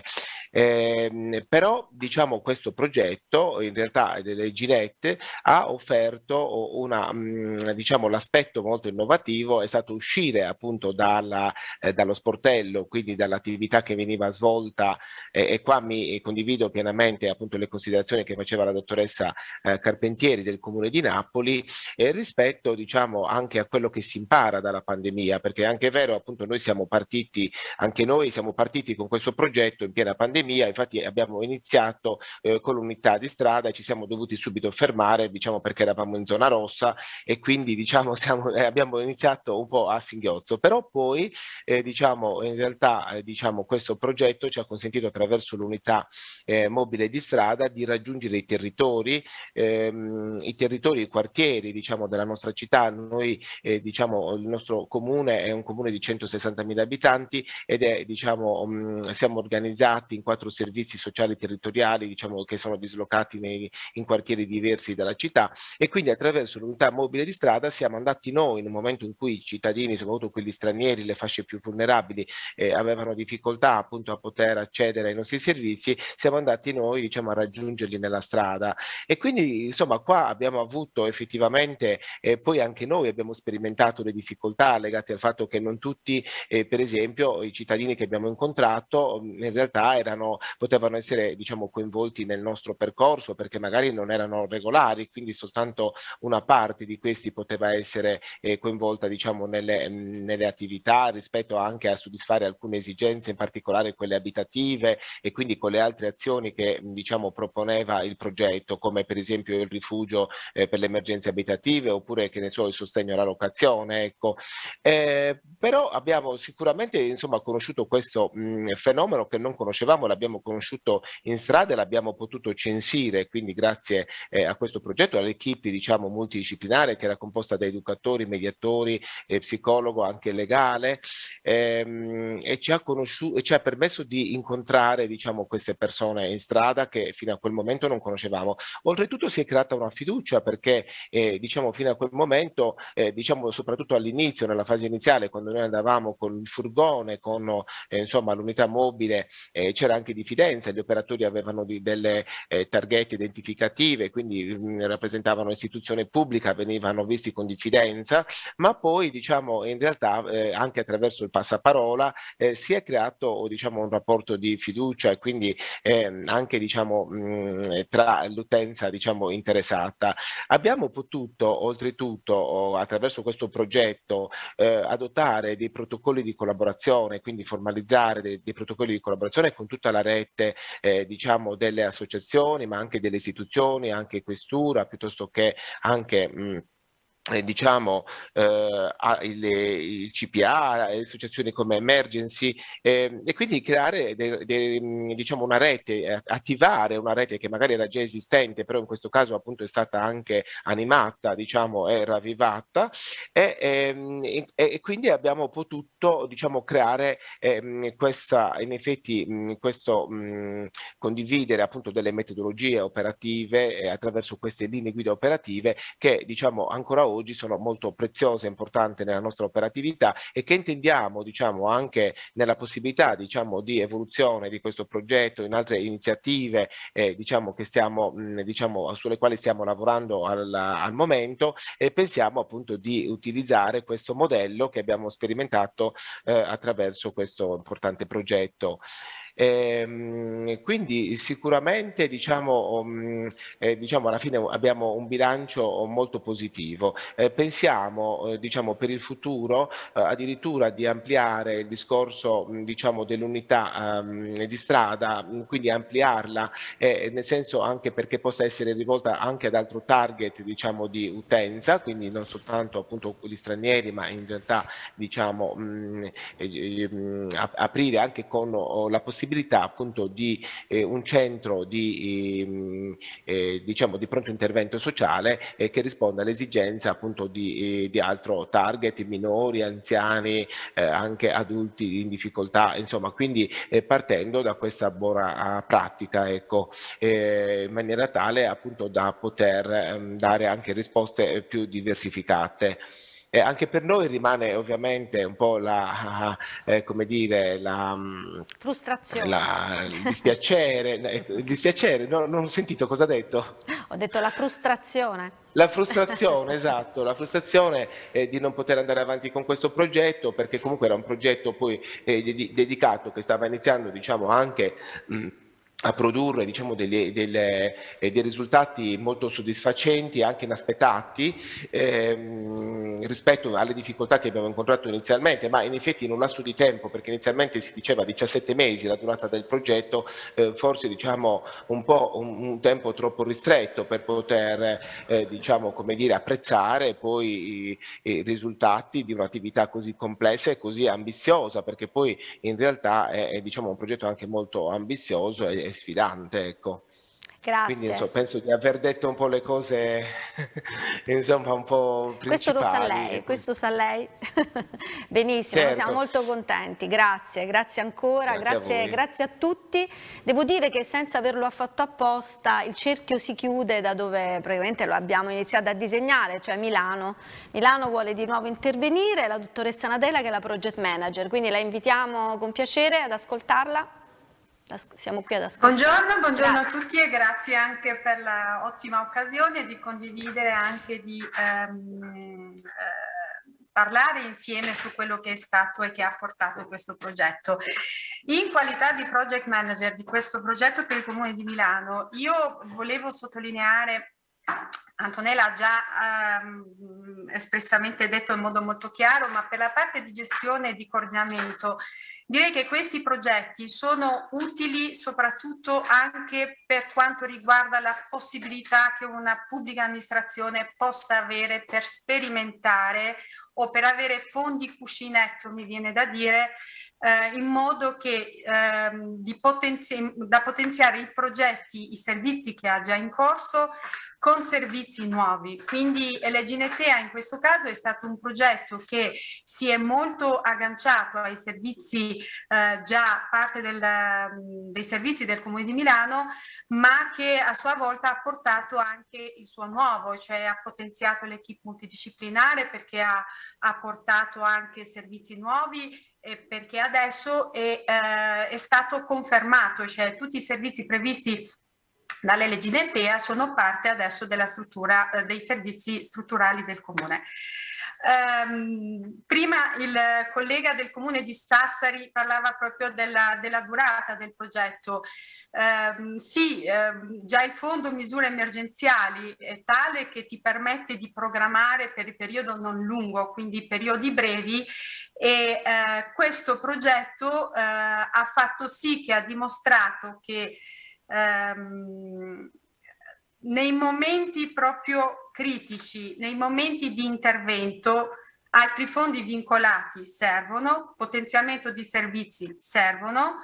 Eh, però diciamo questo progetto in realtà delle Ginette ha offerto una mh, diciamo l'aspetto molto innovativo è stato uscire appunto dalla, eh, dallo sportello, quindi dall'attività che veniva svolta, eh, e qua mi condivido pienamente appunto le considerazioni che faceva la dottoressa eh, Carpentieri del Comune di Napoli, eh, rispetto diciamo anche a quello che si impara dalla pandemia, perché è anche vero appunto noi siamo partiti, anche noi siamo partiti con questo progetto in piena pandemia, infatti abbiamo iniziato eh, con l'unità di strada e ci siamo dovuti subito fermare diciamo perché eravamo in zona rossa, e quindi diciamo siamo, eh, abbiamo iniziato un po' a singhiozzo, però poi eh, diciamo in realtà eh, diciamo questo progetto ci ha consentito attraverso l'unità eh, mobile di strada di raggiungere i territori, ehm, i territori, i quartieri diciamo della nostra città. Noi eh, diciamo il nostro comune è un comune di centosessantamila abitanti ed è diciamo mh, siamo organizzati in quattro servizi sociali territoriali diciamo che sono dislocati nei, in quartieri diversi della città, e quindi attraverso l'unità mobile di strada siamo andati noi, nel momento in cui i cittadini, soprattutto quelli stranieri, le fasce più vulnerabili, eh, avevano difficoltà appunto a poter accedere ai nostri servizi, siamo andati noi diciamo a raggiungerli nella strada. E quindi insomma qua abbiamo avuto effettivamente, eh, poi anche noi abbiamo sperimentato le difficoltà legate al fatto che non tutti, eh, per esempio i cittadini che abbiamo incontrato in realtà erano, potevano essere diciamo coinvolti nel nostro percorso perché magari non erano regolari, quindi soltanto una parte di questi poteva essere eh, coinvolta diciamo nelle, mh, nelle attività, rispetto anche a soddisfare alcune esigenze, in particolare quelle abitative, e quindi con le altre azioni che diciamo proponeva il progetto, come per esempio il rifugio eh, per le emergenze abitative, oppure che ne so il sostegno alla locazione, ecco. Eh, però abbiamo sicuramente insomma conosciuto questo mh, fenomeno che non conoscevamo, l'abbiamo conosciuto in strada e l'abbiamo potuto censire, quindi grazie eh, a questo progetto, all'equipe diciamo multidisciplinare che era composta da educatori, mediatori, eh, psicologo anche legale, ehm, e ci ha conosciuto e ci ha permesso di incontrare diciamo queste persone in strada che fino a quel momento non conoscevamo. Oltretutto si è creata una fiducia perché eh, diciamo fino a quel momento, eh, diciamo soprattutto all'inizio, nella fase iniziale, quando noi andavamo con il furgone, con eh, insomma l'unità mobile, eh, c'era anche diffidenza, gli operatori avevano di, delle eh, targhette identificative, quindi mh, rappresentavano istituzione pubblica, venivano visti con diffidenza, ma poi diciamo in realtà eh, anche attraverso il passaparola eh, si è creato diciamo un rapporto di fiducia, e quindi eh, anche diciamo mh, tra l'utenza diciamo interessata. Abbiamo potuto oltretutto attraverso questo progetto eh, adottare dei protocolli di collaborazione, quindi formalizzare dei, dei protocolli di collaborazione con tutta la rete eh, diciamo delle associazioni, ma anche delle istituzioni, anche questura, piuttosto che anche mh, Eh, diciamo eh, il, il C P A, associazioni come Emergency, eh, e quindi creare de, de, diciamo una rete, attivare una rete che magari era già esistente, però in questo caso appunto è stata anche animata, diciamo, e ravvivata, e, e, e quindi abbiamo potuto diciamo creare eh, questa, in effetti mh, questo mh, condividere appunto delle metodologie operative eh, attraverso queste linee guida operative che diciamo ancora oggi sono molto preziose e importanti nella nostra operatività, e che intendiamo diciamo anche nella possibilità diciamo di evoluzione di questo progetto in altre iniziative eh, diciamo che stiamo mh, diciamo sulle quali stiamo lavorando al, al momento, e pensiamo appunto di utilizzare questo modello che abbiamo sperimentato eh, attraverso questo importante progetto. E, quindi sicuramente diciamo, um, eh, diciamo alla fine abbiamo un bilancio molto positivo. Eh, pensiamo eh, diciamo, per il futuro eh, addirittura di ampliare il discorso diciamo, dell'unità um, di strada, quindi ampliarla eh, nel senso anche perché possa essere rivolta anche ad altro target diciamo, di utenza, quindi non soltanto appunto gli stranieri, ma in realtà diciamo, mh, eh, mh, aprire anche con oh, la possibilità appunto di eh, un centro di, eh, diciamo, di pronto intervento sociale eh, che risponda all'esigenza appunto di, eh, di altro target, minori, anziani, eh, anche adulti in difficoltà, insomma, quindi eh, partendo da questa buona pratica, ecco, eh, in maniera tale appunto da poter ehm, dare anche risposte più diversificate. Eh, anche per noi rimane ovviamente un po' la, eh, come dire, la frustrazione, la, il dispiacere, il dispiacere, no, non ho sentito cosa ha detto. Ho detto la frustrazione. La frustrazione, esatto, la frustrazione eh, di non poter andare avanti con questo progetto, perché comunque era un progetto poi eh, dedicato che stava iniziando, diciamo, anche mh, a produrre diciamo, degli, delle, eh, dei risultati molto soddisfacenti, anche inaspettati, ehm, rispetto alle difficoltà che abbiamo incontrato inizialmente, ma in effetti in un lasso di tempo, perché inizialmente si diceva diciassette mesi la durata del progetto, eh, forse diciamo un po' un, un tempo troppo ristretto per poter eh, diciamo, come dire, apprezzare poi i, i risultati di un'attività così complessa e così ambiziosa, perché poi in realtà è, è diciamo, un progetto anche molto ambizioso e sfidante, ecco. Grazie. Quindi insomma, penso di aver detto un po' le cose insomma un po' principali. Questo lo sa lei, questo sa lei. Benissimo, certo. Siamo molto contenti, grazie, grazie ancora, grazie, grazie, a grazie a tutti. Devo dire che senza averlo fatto apposta il cerchio si chiude da dove praticamente lo abbiamo iniziato a disegnare, cioè Milano. Milano vuole di nuovo intervenire, la dottoressa Nadella che è la project manager, quindi la invitiamo con piacere ad ascoltarla. Siamo qui ad ascoltare. Buongiorno, buongiorno a tutti e grazie anche per l'ottima occasione di condividere anche di ehm, eh, parlare insieme su quello che è stato e che ha portato questo progetto. In qualità di project manager di questo progetto per il Comune di Milano, io volevo sottolineare, Antonella ha già ehm, espressamente detto in modo molto chiaro, ma per la parte di gestione e di coordinamento direi che questi progetti sono utili soprattutto anche per quanto riguarda la possibilità che una pubblica amministrazione possa avere per sperimentare o per avere fondi cuscinetto, mi viene da dire, eh, in modo che eh, di potenzi- da potenziare i progetti, i servizi che ha già in corso con servizi nuovi. Quindi Eleginetea in questo caso è stato un progetto che si è molto agganciato ai servizi eh, già parte del, dei servizi del Comune di Milano, ma che a sua volta ha portato anche il suo nuovo, cioè ha potenziato l'equipe multidisciplinare perché ha, ha portato anche servizi nuovi e perché adesso è, eh, è stato confermato, cioè tutti i servizi previsti dalle leggi Netea sono parte adesso della struttura eh, dei servizi strutturali del Comune. Um, prima il collega del Comune di Sassari parlava proprio della, della durata del progetto. Um, sì, um, già il fondo misure emergenziali è tale che ti permette di programmare per il periodo non lungo, quindi periodi brevi, e uh, questo progetto uh, ha fatto sì che ha dimostrato che um, nei momenti proprio critici, nei momenti di intervento, altri fondi vincolati servono, potenziamento di servizi servono,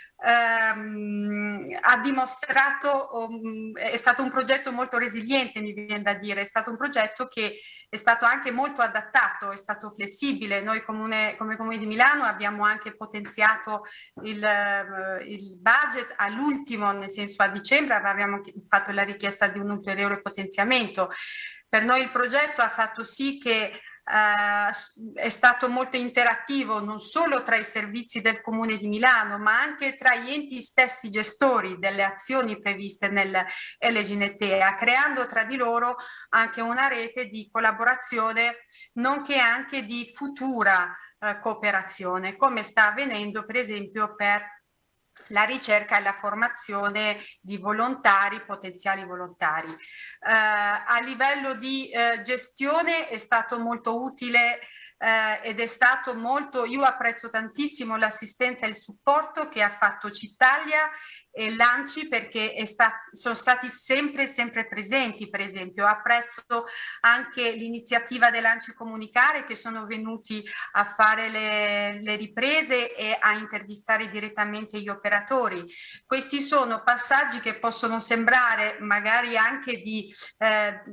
ehm, ha dimostrato, um, è stato un progetto molto resiliente, mi viene da dire, è stato un progetto che è stato anche molto adattato, è stato flessibile. Noi comune, come Comune di Milano abbiamo anche potenziato il, uh, il budget all'ultimo, nel senso a dicembre avevamo fatto la richiesta di un ulteriore potenziamento. Per noi il progetto ha fatto sì che Uh, è stato molto interattivo non solo tra i servizi del Comune di Milano ma anche tra gli enti stessi gestori delle azioni previste nel Eleginetea, creando tra di loro anche una rete di collaborazione nonché anche di futura uh, cooperazione, come sta avvenendo per esempio per la ricerca e la formazione di volontari, potenziali volontari. Eh, a livello di eh, gestione è stato molto utile eh, ed è stato molto, io apprezzo tantissimo l'assistenza e il supporto che ha fatto Cittalia e l'ANCI, perché è sta, sono stati sempre sempre presenti. Per esempio apprezzo anche l'iniziativa dell'ANCI Comunicare, che sono venuti a fare le, le riprese e a intervistare direttamente gli operatori. Questi sono passaggi che possono sembrare magari anche di eh,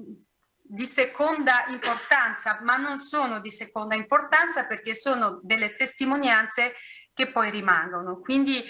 di seconda importanza, ma non sono di seconda importanza, perché sono delle testimonianze che poi rimangono. Quindi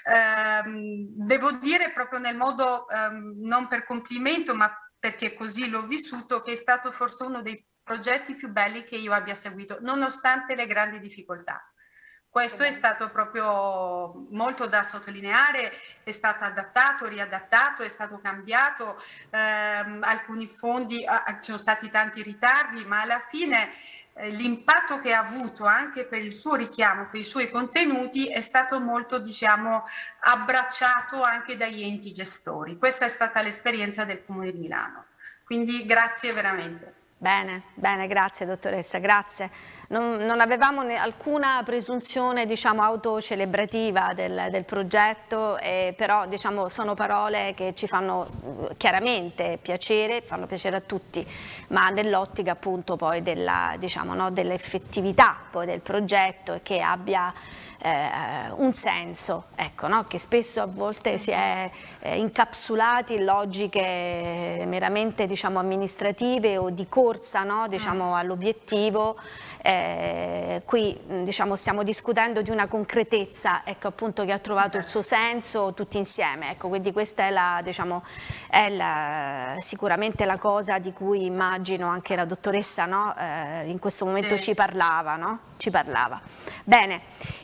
ehm, devo dire proprio nel modo, ehm, non per complimento, ma perché così l'ho vissuto, che è stato forse uno dei progetti più belli che io abbia seguito, nonostante le grandi difficoltà. Questo è stato proprio molto da sottolineare, è stato adattato, riadattato, è stato cambiato, ehm, alcuni fondi, eh, ci sono stati tanti ritardi, ma alla fine eh, l'impatto che ha avuto anche per il suo richiamo, per i suoi contenuti, è stato molto, diciamo, abbracciato anche dagli enti gestori. Questa è stata l'esperienza del Comune di Milano. Quindi grazie veramente. Bene, bene, grazie dottoressa, grazie. Non, non avevamo alcuna presunzione, diciamo, autocelebrativa del, del progetto, eh, però, diciamo, sono parole che ci fanno chiaramente piacere, fanno piacere a tutti, ma nell'ottica appunto poi della, diciamo, no, dell'effettività poi del progetto e che abbia Eh, un senso, ecco, no? Che spesso a volte si è eh, incapsulati in logiche meramente, diciamo, amministrative o di corsa, no? Diciamo, all'obiettivo. Eh, qui, diciamo, stiamo discutendo di una concretezza, ecco, appunto, che ha trovato il suo senso tutti insieme, ecco, quindi questa è, la, diciamo, è la, sicuramente la cosa di cui immagino anche la dottoressa, no? eh, in questo momento sì. ci parlava, no? Ci parlava. Bene,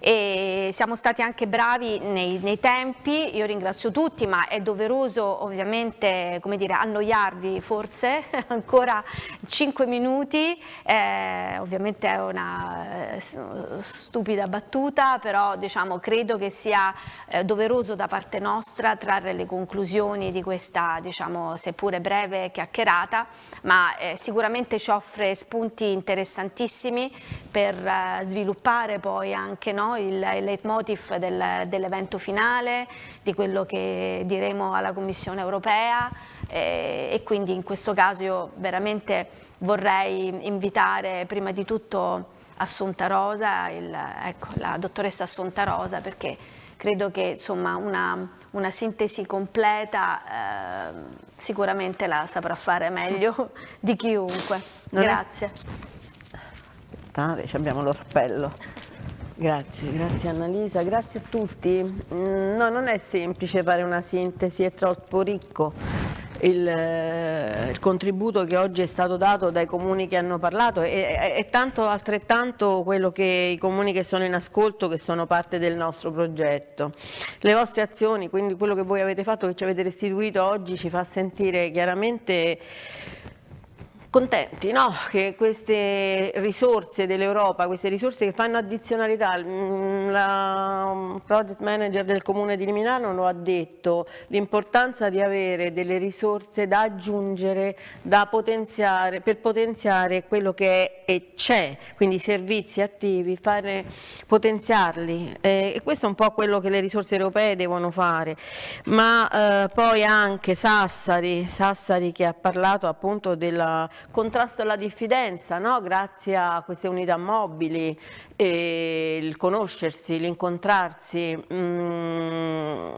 e siamo stati anche bravi nei, nei tempi, io ringrazio tutti, ma è doveroso ovviamente, come dire, annoiarvi forse ancora cinque minuti, eh, ovviamente è una eh, stupida battuta, però, diciamo, credo che sia eh, doveroso da parte nostra trarre le conclusioni di questa, diciamo, seppure breve chiacchierata, ma eh, sicuramente ci offre spunti interessantissimi per eh, sviluppare poi anche, no, il, il leitmotiv del, dell'evento finale, di quello che diremo alla Commissione Europea, eh, e quindi in questo caso io veramente vorrei invitare prima di tutto Assunta Rosa, il, ecco, la dottoressa Assunta Rosa, perché credo che, insomma, una, una sintesi completa eh, sicuramente la saprà fare meglio di chiunque. Grazie. Abbiamo l'orpello. Grazie, grazie Annalisa, grazie a tutti. No, non è semplice fare una sintesi, è troppo ricco il, il contributo che oggi è stato dato dai comuni che hanno parlato e è tanto altrettanto quello che i comuni che sono in ascolto, che sono parte del nostro progetto. Le vostre azioni, quindi quello che voi avete fatto, che ci avete restituito oggi, ci fa sentire chiaramente contenti, no? Che queste risorse dell'Europa, queste risorse che fanno addizionalità, la project manager del Comune di Milano lo ha detto, l'importanza di avere delle risorse da aggiungere, da potenziare, per potenziare quello che è e c'è, quindi servizi attivi, fare, potenziarli, eh, e questo è un po' quello che le risorse europee devono fare, ma eh, poi anche Sassari, Sassari che ha parlato appunto della contrasto alla diffidenza, no? Grazie a queste unità mobili, e il conoscersi, l'incontrarsi, mm,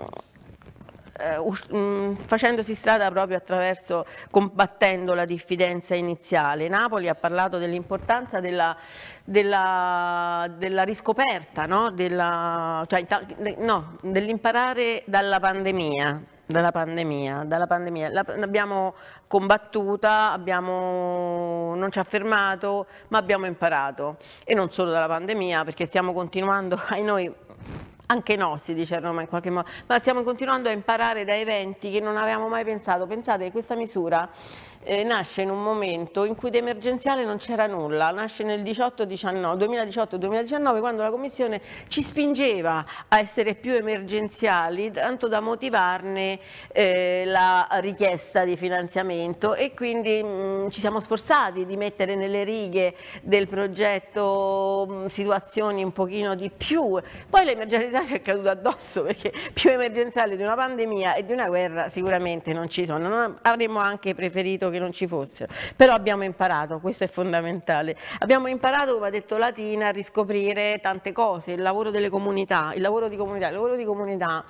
eh, facendosi strada proprio attraverso, combattendo la diffidenza iniziale. Napoli ha parlato dell'importanza della, della, della riscoperta, no? Della, cioè, no, dell'imparare dalla pandemia. Dalla pandemia, dalla pandemia. L'abbiamo combattuta, abbiamo, non ci ha fermato, ma abbiamo imparato, e non solo dalla pandemia, perché stiamo continuando, ai noi, anche no si dice a Roma in qualche modo, ma stiamo continuando a imparare da eventi che non avevamo mai pensato. Pensate che questa misura eh, nasce in un momento in cui di emergenziale non c'era nulla, nasce nel duemiladiciotto duemiladiciannove quando la Commissione ci spingeva a essere più emergenziali, tanto da motivarne eh, la richiesta di finanziamento, e quindi mh, ci siamo sforzati di mettere nelle righe del progetto mh, situazioni un pochino di più. Poi l'emergenziale ci è caduto addosso, perché più emergenziali di una pandemia e di una guerra sicuramente non ci sono. Non avremmo anche preferito che non ci fossero, però abbiamo imparato, questo è fondamentale, abbiamo imparato, come ha detto Latina, a riscoprire tante cose, il lavoro delle comunità, il lavoro di comunità, il lavoro di comunità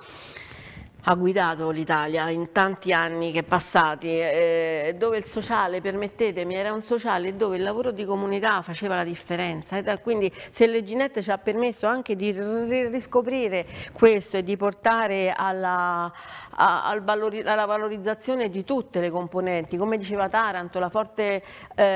ha guidato l'Italia in tanti anni che passati, eh, dove il sociale, permettetemi, era un sociale dove il lavoro di comunità faceva la differenza, e da, quindi se l'Eginet ci ha permesso anche di riscoprire questo e di portare alla, a, al valori, alla valorizzazione di tutte le componenti, come diceva Taranto, la forte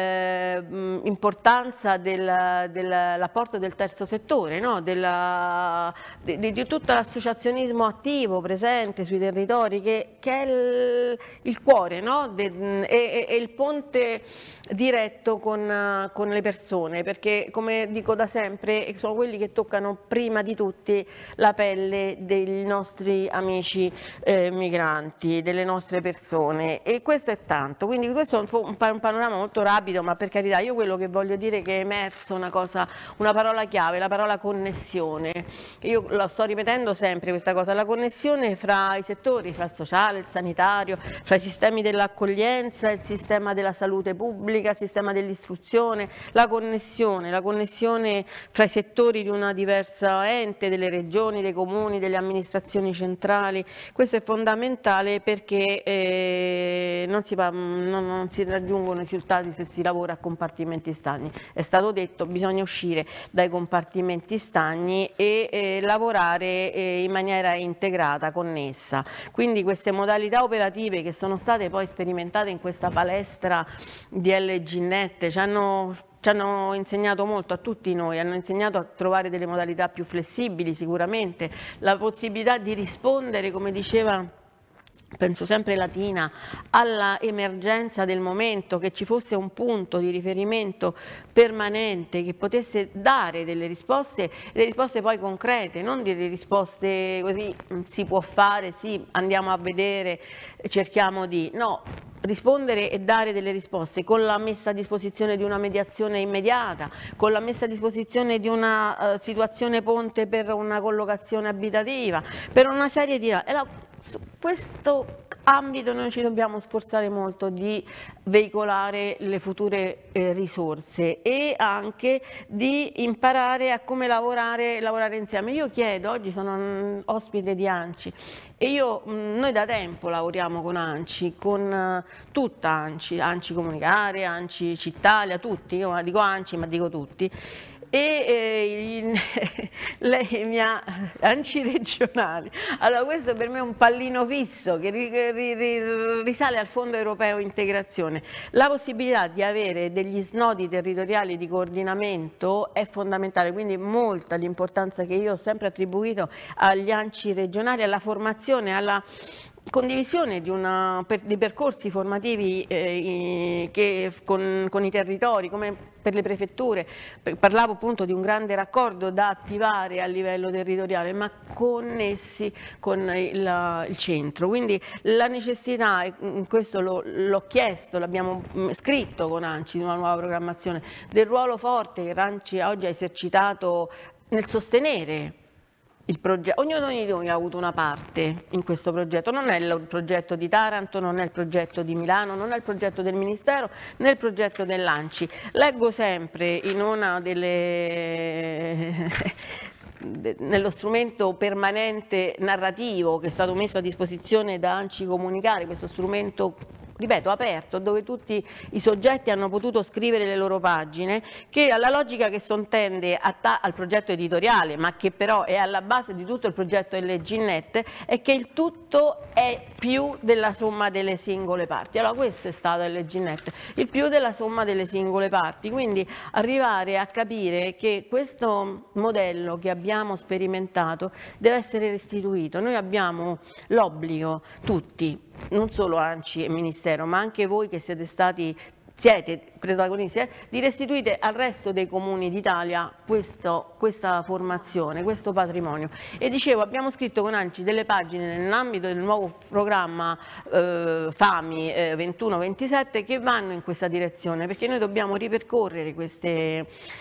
eh, importanza del, dell'apporto del terzo settore, no? Della, di, di, di tutto l'associazionismo attivo presente sui territori, che, che è il, il cuore, no? De, è, è il ponte diretto con, con le persone, perché come dico da sempre sono quelli che toccano prima di tutti la pelle dei nostri amici eh, migranti, delle nostre persone, e questo è tanto. Quindi questo è un, un panorama molto rapido, ma per carità, io quello che voglio dire è che è emerso una cosa, una parola chiave, la parola connessione. Io la sto ripetendo sempre questa cosa, la connessione fra i settori, fra il sociale, il sanitario, fra i sistemi dell'accoglienza, il sistema della salute pubblica, il sistema dell'istruzione, la connessione, la connessione fra i settori di una diversa ente, delle regioni, dei comuni, delle amministrazioni centrali. Questo è fondamentale, perché eh, non, si, non, non si raggiungono risultati se si lavora a compartimenti stagni. È stato detto, bisogna uscire dai compartimenti stagni e eh, lavorare eh, in maniera integrata, connessa. Quindi queste modalità operative che sono state poi sperimentate in questa palestra di LGNet ci hanno, ci hanno insegnato molto a tutti noi, hanno insegnato a trovare delle modalità più flessibili sicuramente, la possibilità di rispondere, come diceva penso sempre Latina, alla emergenza del momento, che ci fosse un punto di riferimento permanente che potesse dare delle risposte, delle risposte poi concrete, non delle risposte così si può fare, sì, andiamo a vedere, cerchiamo di, no, rispondere e dare delle risposte con la messa a disposizione di una mediazione immediata, con la messa a disposizione di una uh, situazione ponte per una collocazione abitativa, per una serie di... E la, su questo ambito noi ci dobbiamo sforzare molto di veicolare le future eh, risorse e anche di imparare a come lavorare, lavorare insieme. Io chiedo, oggi sono un ospite di ANCI e io, mh, noi da tempo lavoriamo con ANCI, con uh, tutta ANCI, ANCI Comunicare, ANCI Cittalia, tutti, io dico ANCI ma dico tutti. E eh, lei mi ha ANCI regionali, allora questo per me è un pallino fisso che ri, ri, ri, risale al Fondo Europeo Integrazione. La possibilità di avere degli snodi territoriali di coordinamento è fondamentale, quindi molta l'importanza che io ho sempre attribuito agli ANCI regionali, alla formazione, alla condivisione di, una, per, di percorsi formativi eh, che, con, con i territori, come per le prefetture. Parlavo appunto di un grande raccordo da attivare a livello territoriale, ma connessi con il, il centro. Quindi la necessità, e questo l'ho chiesto, l'abbiamo scritto con ANCI in una nuova programmazione, del ruolo forte che ANCI oggi ha esercitato nel sostenere il progetto. Ognuno di noi ha avuto una parte in questo progetto, non è il progetto di Taranto, non è il progetto di Milano, non è il progetto del Ministero, né il progetto dell'ANCI. Leggo sempre in una delle... nello strumento permanente narrativo che è stato messo a disposizione da ANCI Comunicare, questo strumento, ripeto, aperto, dove tutti i soggetti hanno potuto scrivere le loro pagine, che alla logica che sottende al progetto editoriale, ma che però è alla base di tutto il progetto LGNet, è che il tutto è più della somma delle singole parti. Allora questo è stato LGNet, il più della somma delle singole parti, quindi arrivare a capire che questo modello che abbiamo sperimentato deve essere restituito. Noi abbiamo l'obbligo, tutti, non solo ANCI e Ministero, ma anche voi che siete stati siete protagonisti, eh, di restituire al resto dei comuni d'Italia questa formazione, questo patrimonio. E dicevo, abbiamo scritto con ANCI delle pagine nell'ambito del nuovo programma eh, FAMI eh, ventuno ventisette che vanno in questa direzione, perché noi dobbiamo ripercorrere queste...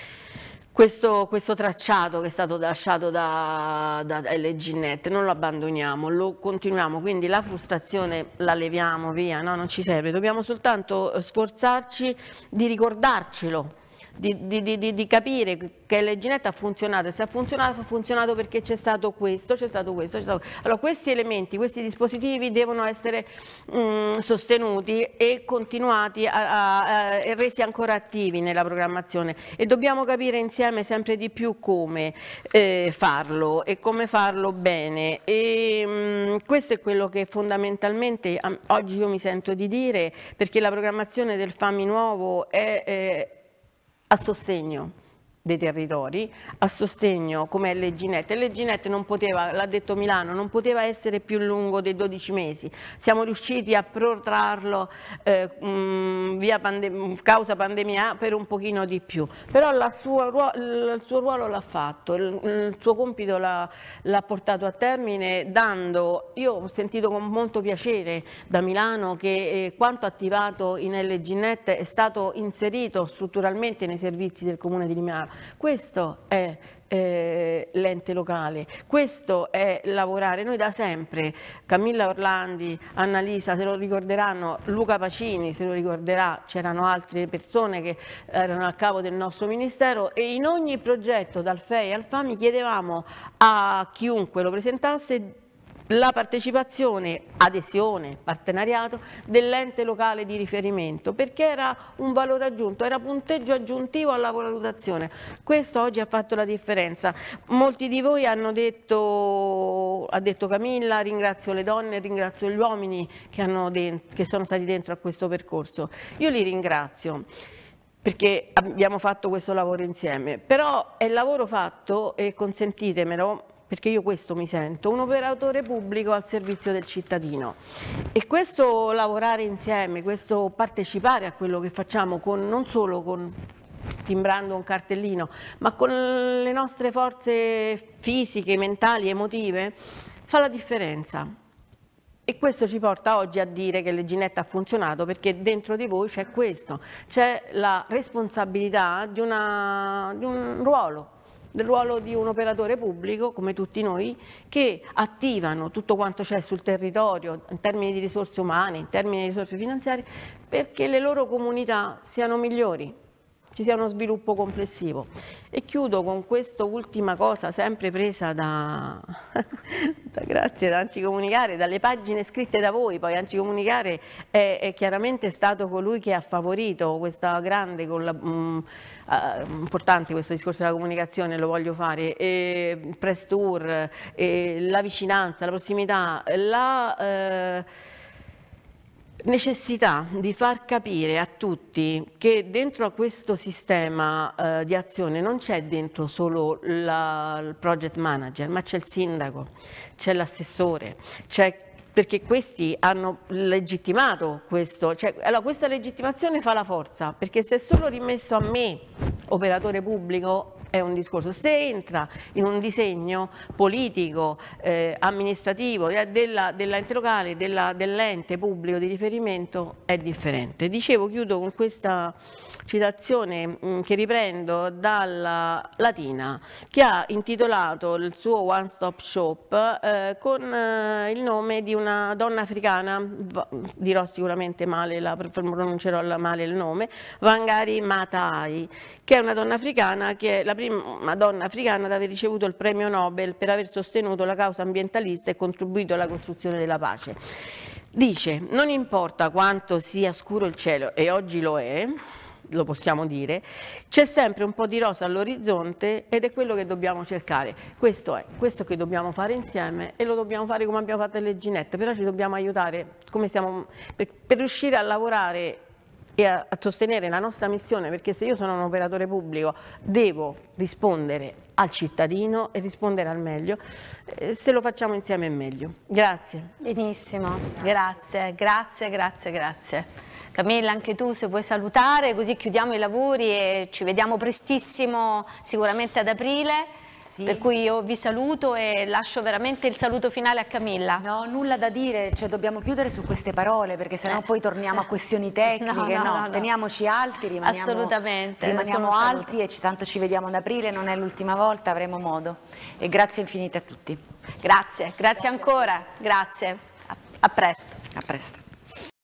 Questo, questo tracciato che è stato lasciato da, da L G Net, non lo abbandoniamo, lo continuiamo, quindi la frustrazione la leviamo via, no? Non ci serve, dobbiamo soltanto sforzarci di ricordarcelo. Di, di, di, di capire che L G Net ha funzionato, e se ha funzionato ha funzionato perché c'è stato questo, c'è stato questo, c'è stato... Allora questi elementi, questi dispositivi devono essere mh, sostenuti e continuati e resi ancora attivi nella programmazione, e dobbiamo capire insieme sempre di più come eh, farlo e come farlo bene, e mh, questo è quello che fondamentalmente a, oggi io mi sento di dire, perché la programmazione del FAMI nuovo è... è a sostegno dei territori, a sostegno come L G Net. L G Net non poteva, l'ha detto Milano, non poteva essere più lungo dei dodici mesi, siamo riusciti a protrarlo eh, mh, via pandem- causa pandemia per un pochino di più, però la sua ruolo, il suo ruolo l'ha fatto, il, il suo compito l'ha, l'ha portato a termine, dando, io ho sentito con molto piacere da Milano che eh, quanto attivato in L G Net è stato inserito strutturalmente nei servizi del Comune di Milano. Questo è eh, l'ente locale, questo è lavorare. Noi da sempre, Camilla Orlandi, Annalisa se lo ricorderanno, Luca Pacini se lo ricorderà, c'erano altre persone che erano a capo del nostro ministero, e in ogni progetto dal F E I al FAMI chiedevamo a chiunque lo presentasse la partecipazione, adesione, partenariato dell'ente locale di riferimento, perché era un valore aggiunto, era punteggio aggiuntivo alla valutazione. Questo oggi ha fatto la differenza. Molti di voi hanno detto, ha detto Camilla, ringrazio le donne, ringrazio gli uomini che, hanno dentro, che sono stati dentro a questo percorso. Io li ringrazio perché abbiamo fatto questo lavoro insieme, però è il lavoro fatto, e consentitemelo, perché io questo mi sento, un operatore pubblico al servizio del cittadino, e questo lavorare insieme, questo partecipare a quello che facciamo con, non solo con timbrando un cartellino, ma con le nostre forze fisiche, mentali, emotive, fa la differenza. E questo ci porta oggi a dire che L G Net ha funzionato, perché dentro di voi c'è questo, c'è la responsabilità di, una, di un ruolo, del ruolo di un operatore pubblico come tutti noi, che attivano tutto quanto c'è sul territorio in termini di risorse umane, in termini di risorse finanziarie, perché le loro comunità siano migliori, ci sia uno sviluppo complessivo. E chiudo con questa ultima cosa, sempre presa da, da grazie da ANCI Comunicare, dalle pagine scritte da voi. Poi ANCI Comunicare è, è chiaramente stato colui che ha favorito questa grande collaborazione. Uh, importante questo discorso della comunicazione, lo voglio fare, eh, press tour, eh, la vicinanza, la prossimità, la eh, necessità di far capire a tutti che dentro a questo sistema eh, di azione non c'è dentro solo la, il project manager, ma c'è il sindaco, c'è l'assessore, c'è, perché questi hanno legittimato questo, cioè, allora questa legittimazione fa la forza, perché se è solo rimesso a me, operatore pubblico, è un discorso. Se entra in un disegno politico, eh, amministrativo, eh, della, dell'ente locale, della, dell'ente pubblico di riferimento, è differente. Dicevo, chiudo con questa citazione mh, che riprendo dalla Latina, che ha intitolato il suo One Stop Shop eh, con eh, il nome di una donna africana, dirò sicuramente male, la, pronuncerò male il nome, Wangari Maathai, che è una donna africana, che è la prima donna africana ad aver ricevuto il premio Nobel per aver sostenuto la causa ambientalista e contribuito alla costruzione della pace. Dice, non importa quanto sia scuro il cielo, e oggi lo è, lo possiamo dire, c'è sempre un po' di rosa all'orizzonte, ed è quello che dobbiamo cercare. Questo è, questo che dobbiamo fare insieme, e lo dobbiamo fare come abbiamo fatto L G Net, però ci dobbiamo aiutare come stiamo, per, per riuscire a lavorare e a, a sostenere la nostra missione, perché se io sono un operatore pubblico devo rispondere al cittadino e rispondere al meglio. Eh, se lo facciamo insieme è meglio. Grazie. Benissimo, grazie, grazie, grazie, grazie. Camilla, anche tu se vuoi salutare, così chiudiamo i lavori e ci vediamo prestissimo, sicuramente ad aprile. Sì. Per cui io vi saluto e lascio veramente il saluto finale a Camilla. No, nulla da dire, cioè dobbiamo chiudere su queste parole perché sennò eh. poi torniamo a questioni tecniche, no, no, no, no. teniamoci alti, rimaniamo, assolutamente, rimaniamo alti e tanto ci vediamo ad aprile, non è l'ultima volta, avremo modo. E grazie infinite a tutti. Grazie, grazie ancora, grazie, a, a presto. A presto.